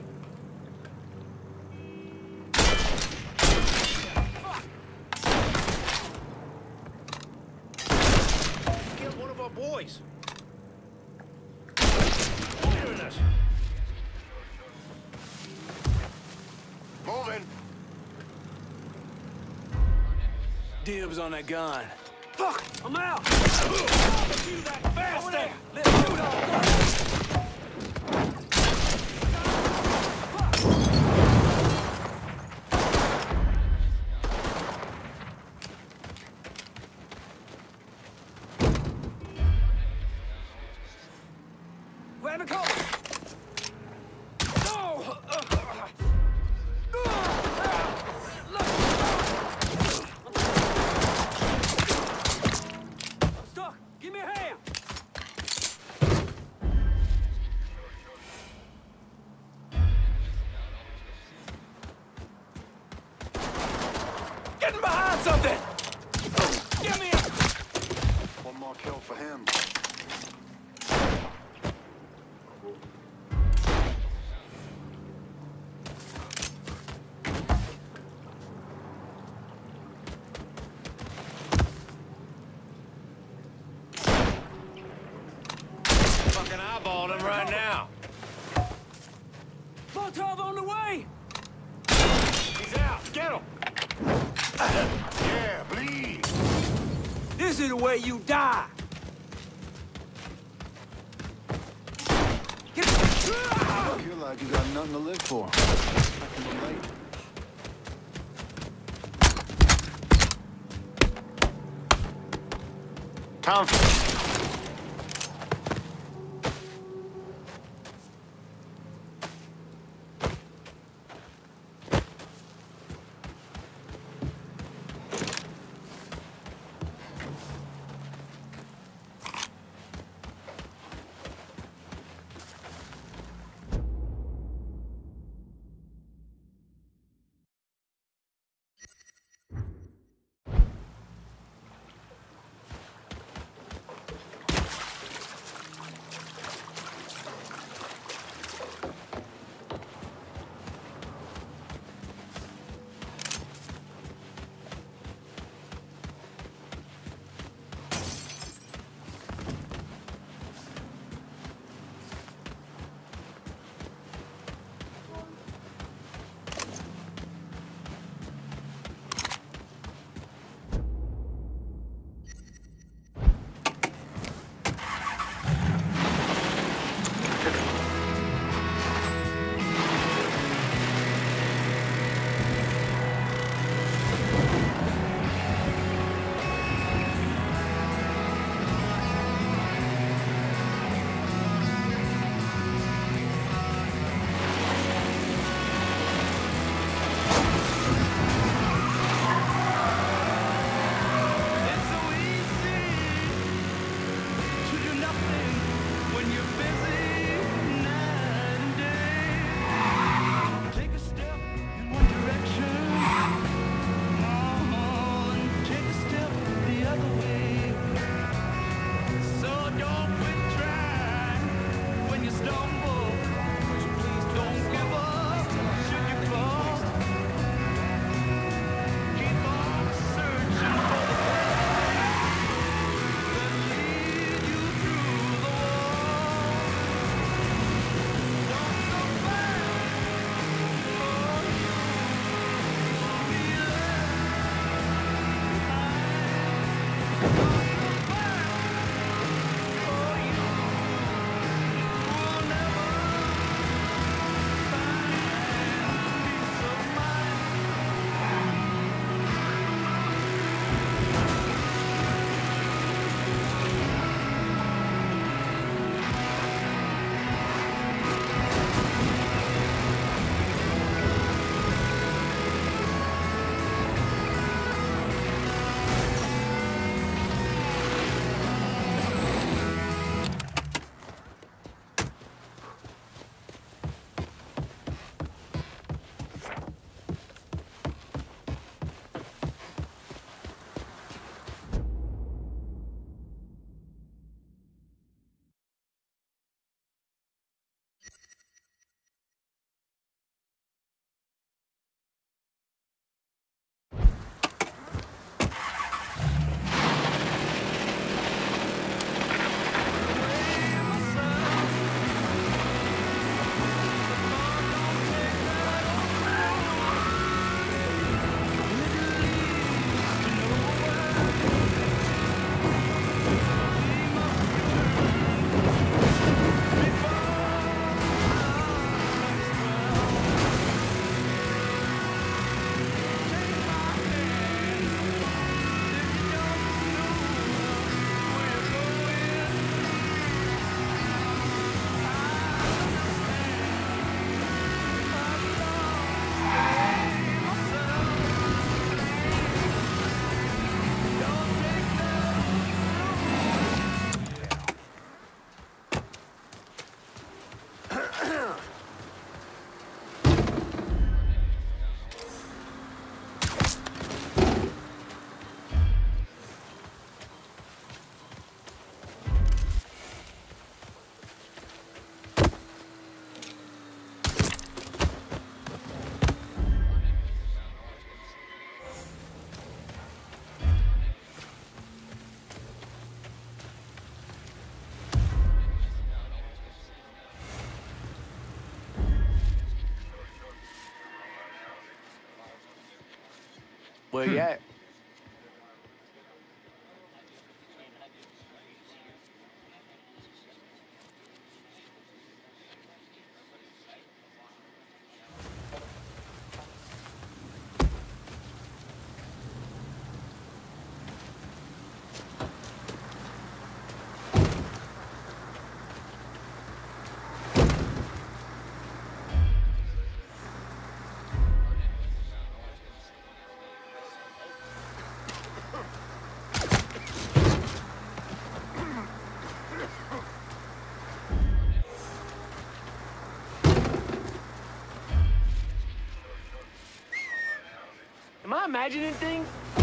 Killed one of our boys. Loitering us. Moving. Dibs on that gun. Fuck! I'm out! You that bastard! Let's shoot all Grab a cover! No! I'm stuck! Give me a hand! Molotov on the way! He's out. Get him. Yeah, bleed. This is the way you die. You feel like you got nothing to live for. I can relate. Tom. Where you at? Am I imagining things?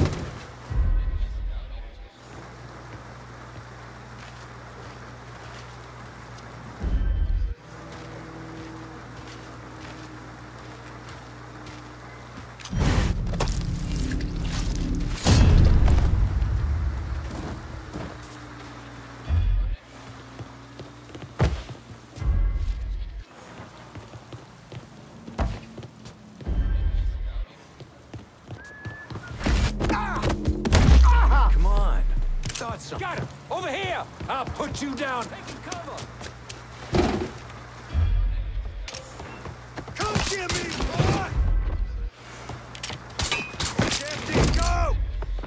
Got him! Over here! I'll put you down! Taking cover! Come get me, boy! Captain, go!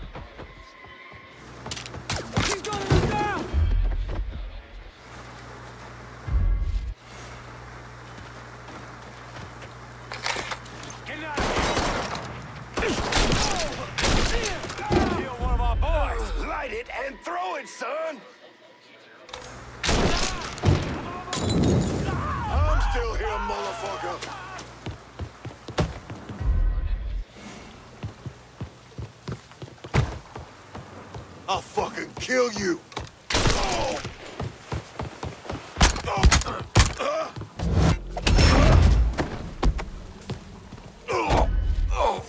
He's gunning us down! Get out of here! Kill one of our boys! Light it and throw it, son! I'm still here, motherfucker! I'll fucking kill you! Oh! Oh! Uh! Oh! Oh!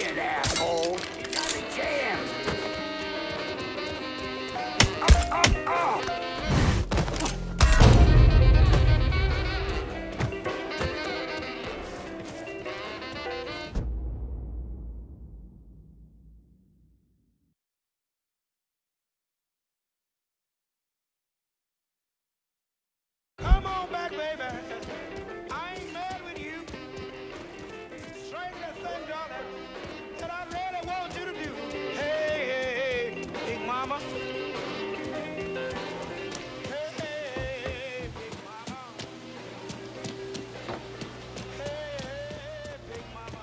it, asshole. You got a jam. Come on back, baby. I ain't mad with you. Straight that thing, darling, that I really want you to do. Hey, hey, hey, big mama. Hey, hey, big mama. Hey, hey, big mama.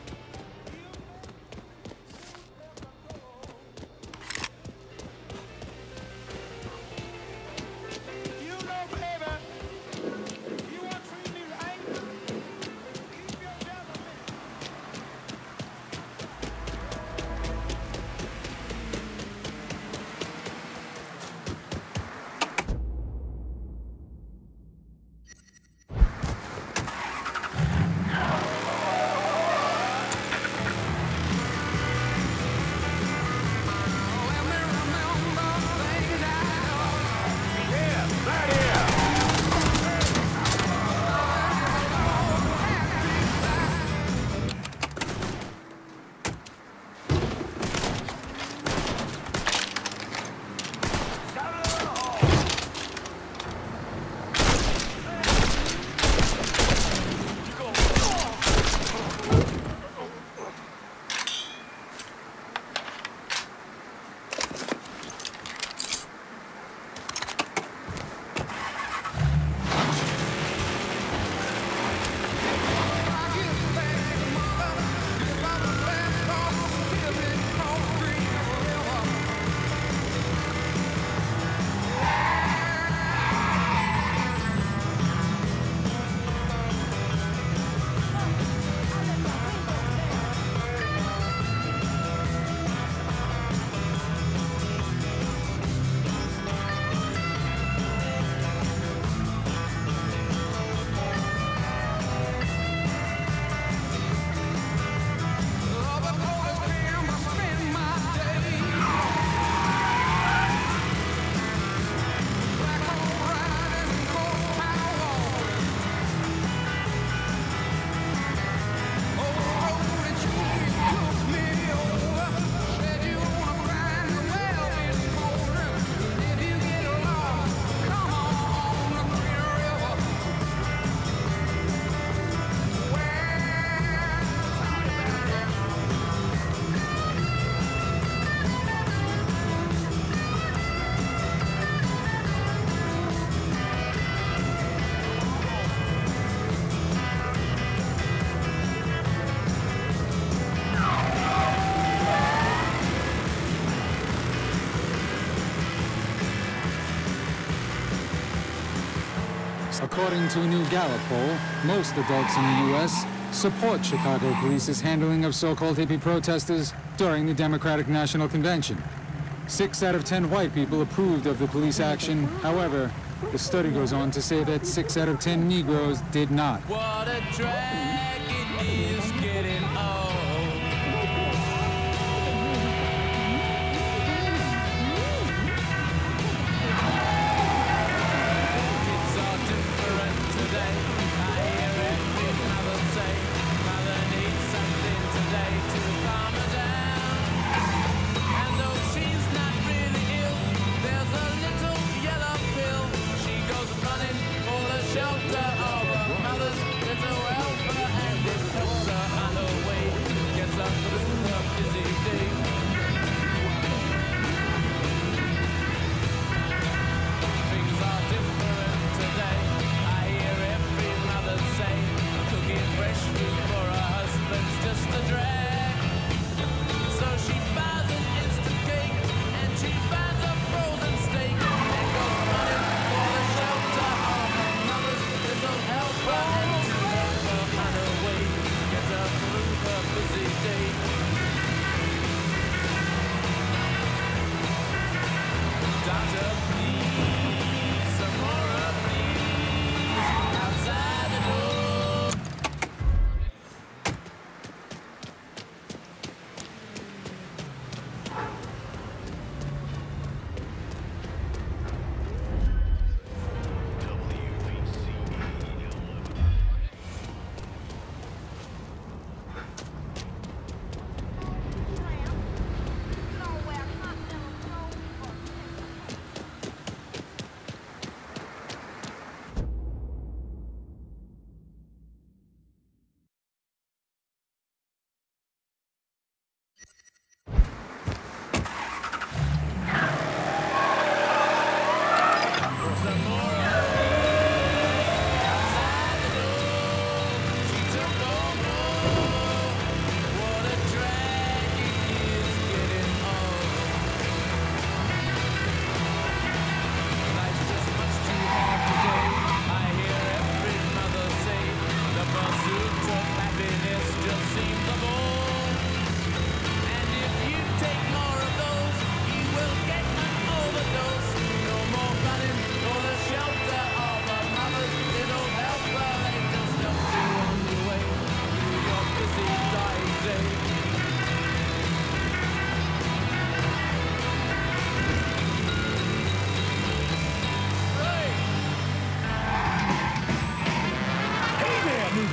You know, baby, you want to treat me right? Keep your devil in. According to a new Gallup poll, most adults in the U S support Chicago police's handling of so-called hippie protesters during the Democratic National Convention. Six out of ten white people approved of the police action. However, the study goes on to say that six out of ten Negroes did not. What a drag it is getting old. It's all different today. I hear every mother say, mother needs something today to calm her down. And though she's not really ill, there's a little yellow pill. She goes running for the shelter of her mother's little helper, and it helps her. I know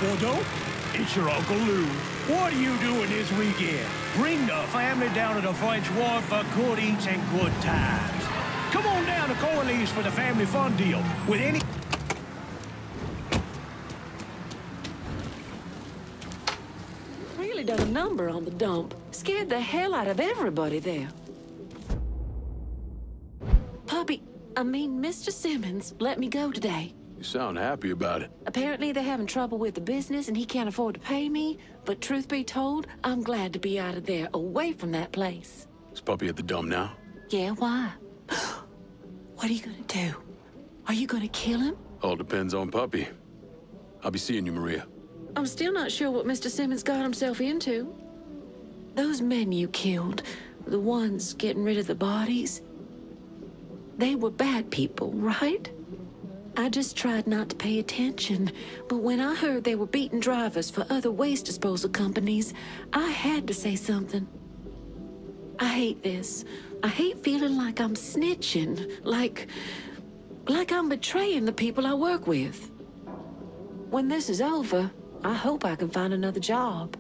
Bordeaux, it's your Uncle Lou. What are you doing this weekend? Bring the family down to the French Wharf for good eats and good times. Come on down to Corley's for the family fun deal. With any... Really done a number on the dump. Scared the hell out of everybody there. Puppy, I mean, Mister Simmons let me go today. You sound happy about it. Apparently they're having trouble with the business and he can't afford to pay me. But truth be told, I'm glad to be out of there, away from that place. Is Puppy at the dump now? Yeah, why? What are you gonna do? Are you gonna kill him? All depends on Puppy. I'll be seeing you, Maria. I'm still not sure what Mister Simmons got himself into. Those men you killed, the ones getting rid of the bodies, they were bad people, right? I just tried not to pay attention, but when I heard they were beating drivers for other waste disposal companies, I had to say something. I hate this. I hate feeling like I'm snitching, like... like I'm betraying the people I work with. When this is over, I hope I can find another job.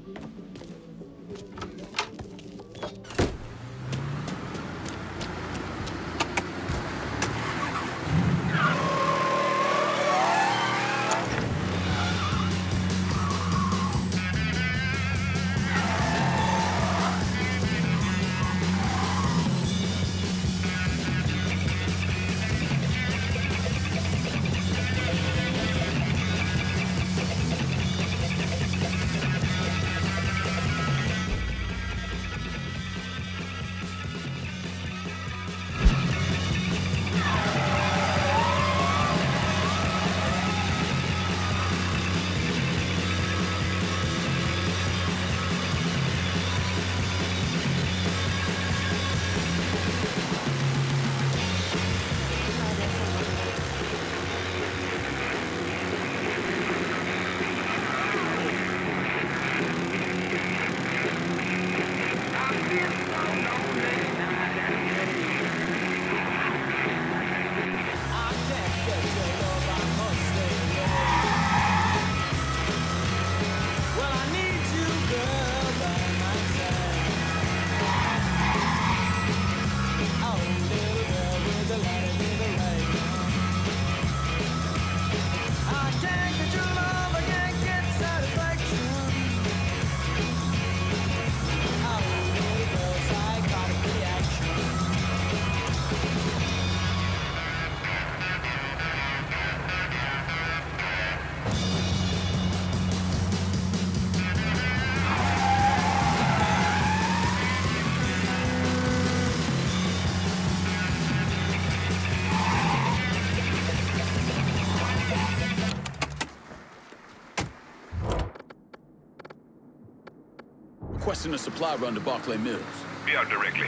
Requesting a supply run to Barclay Mills. Be out directly.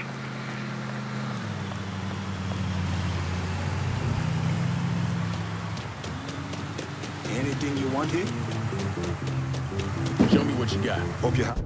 Anything you want here? Show me what you got. Hope you have.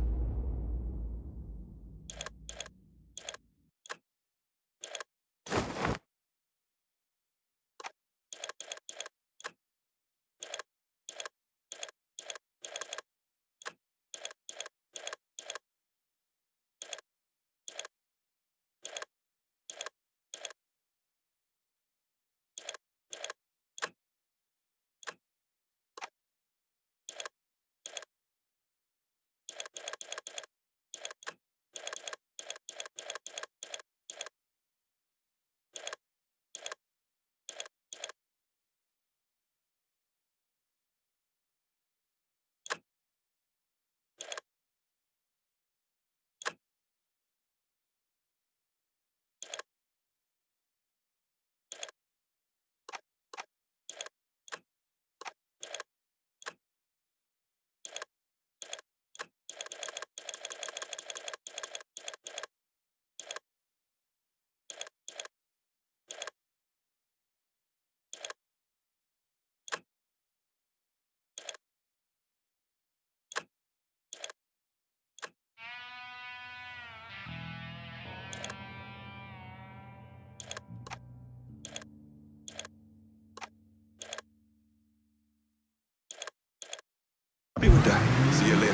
Be with that. See you later.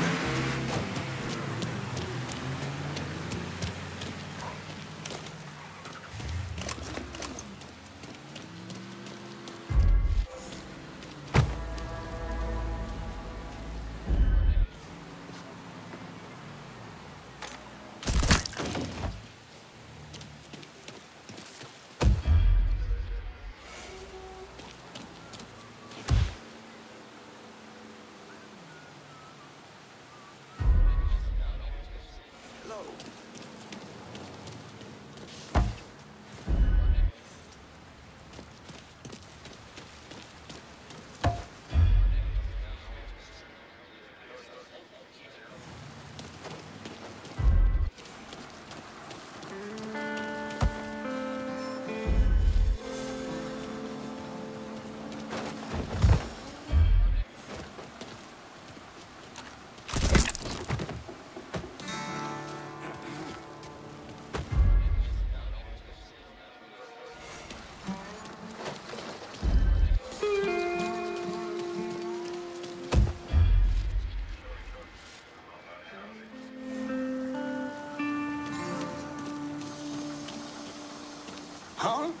Huh?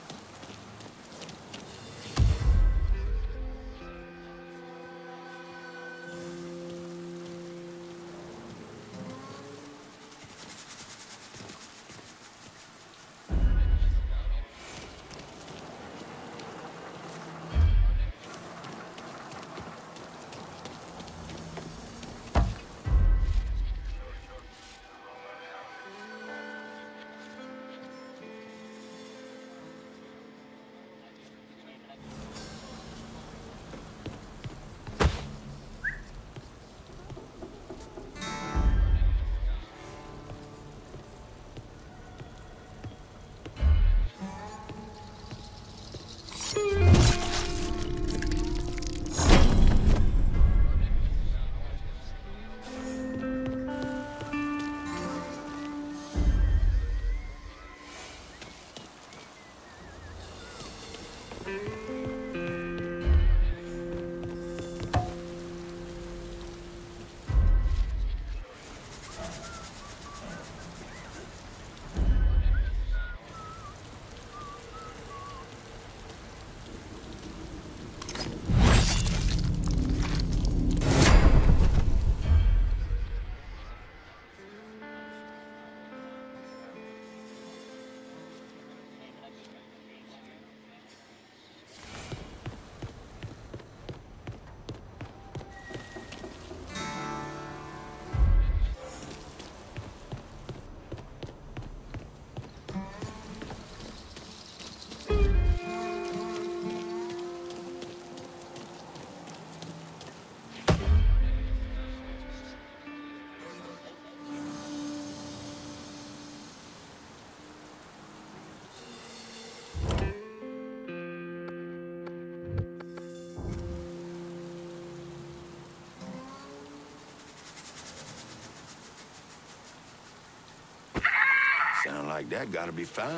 Sound like that gotta be found.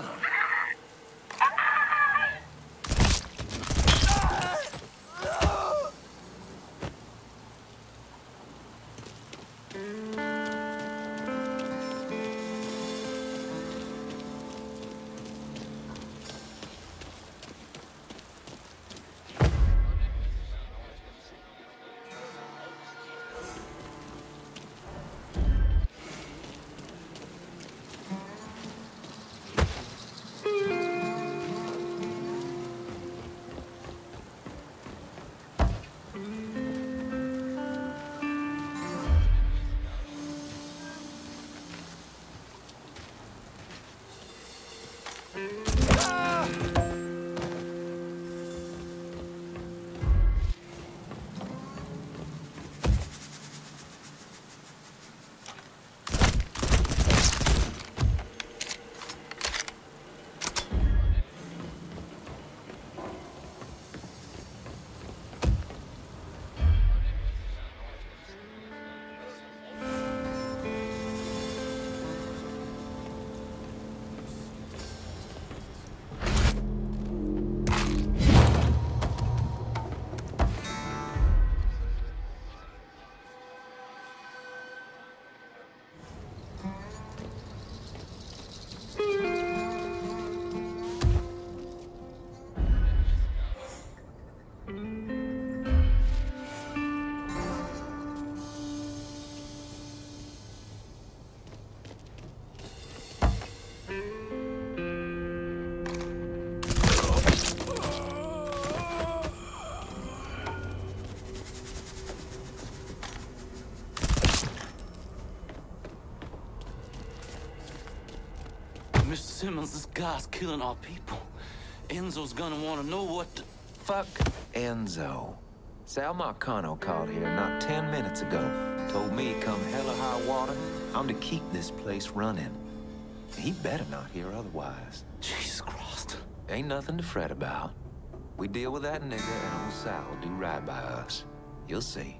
Simmons, this guy's killing our people. Enzo's gonna want to know what the fuck Enzo. Sal Marcano called here not ten minutes ago. Told me come hell or high water, I'm to keep this place running. He better not hear otherwise. Jesus Christ. Ain't nothing to fret about. We deal with that nigga and old Sal will do right by us. You'll see.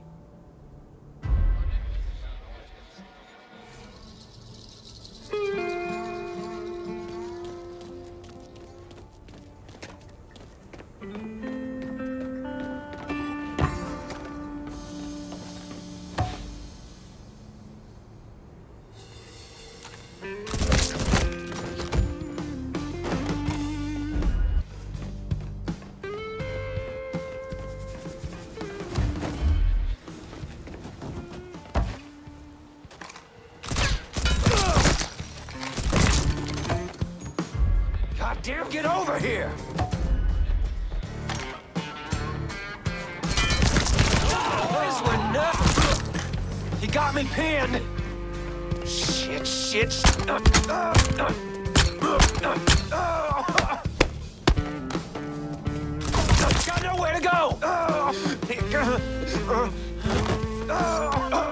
Damn, get over here! This one nuts! He got me pinned! Shit, shit, shit. Uh, uh, uh, uh, uh, uh. Got nowhere to go! Uh, uh, uh, uh.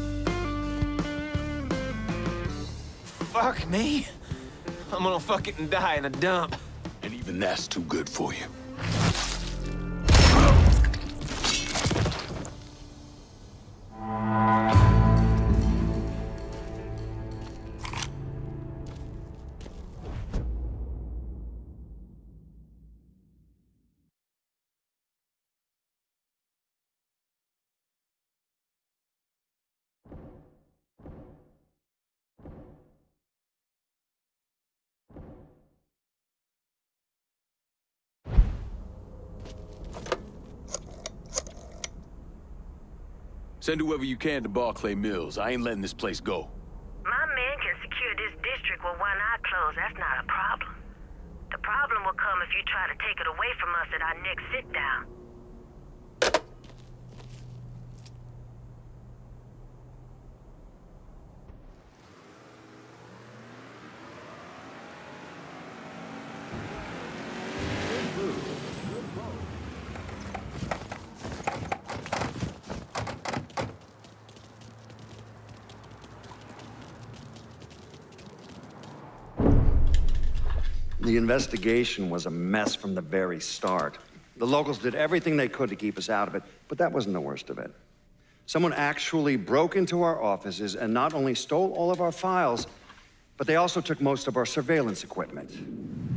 Fuck me. I'm gonna fuck it and die in a dump. And even that's too good for you. Send whoever you can to Barclay Mills. I ain't letting this place go. My men can secure this district with one eye closed. That's not a problem. The problem will come if you try to take it away from us at our next sit-down. The investigation was a mess from the very start. The locals did everything they could to keep us out of it, but that wasn't the worst of it. Someone actually broke into our offices and not only stole all of our files, but they also took most of our surveillance equipment.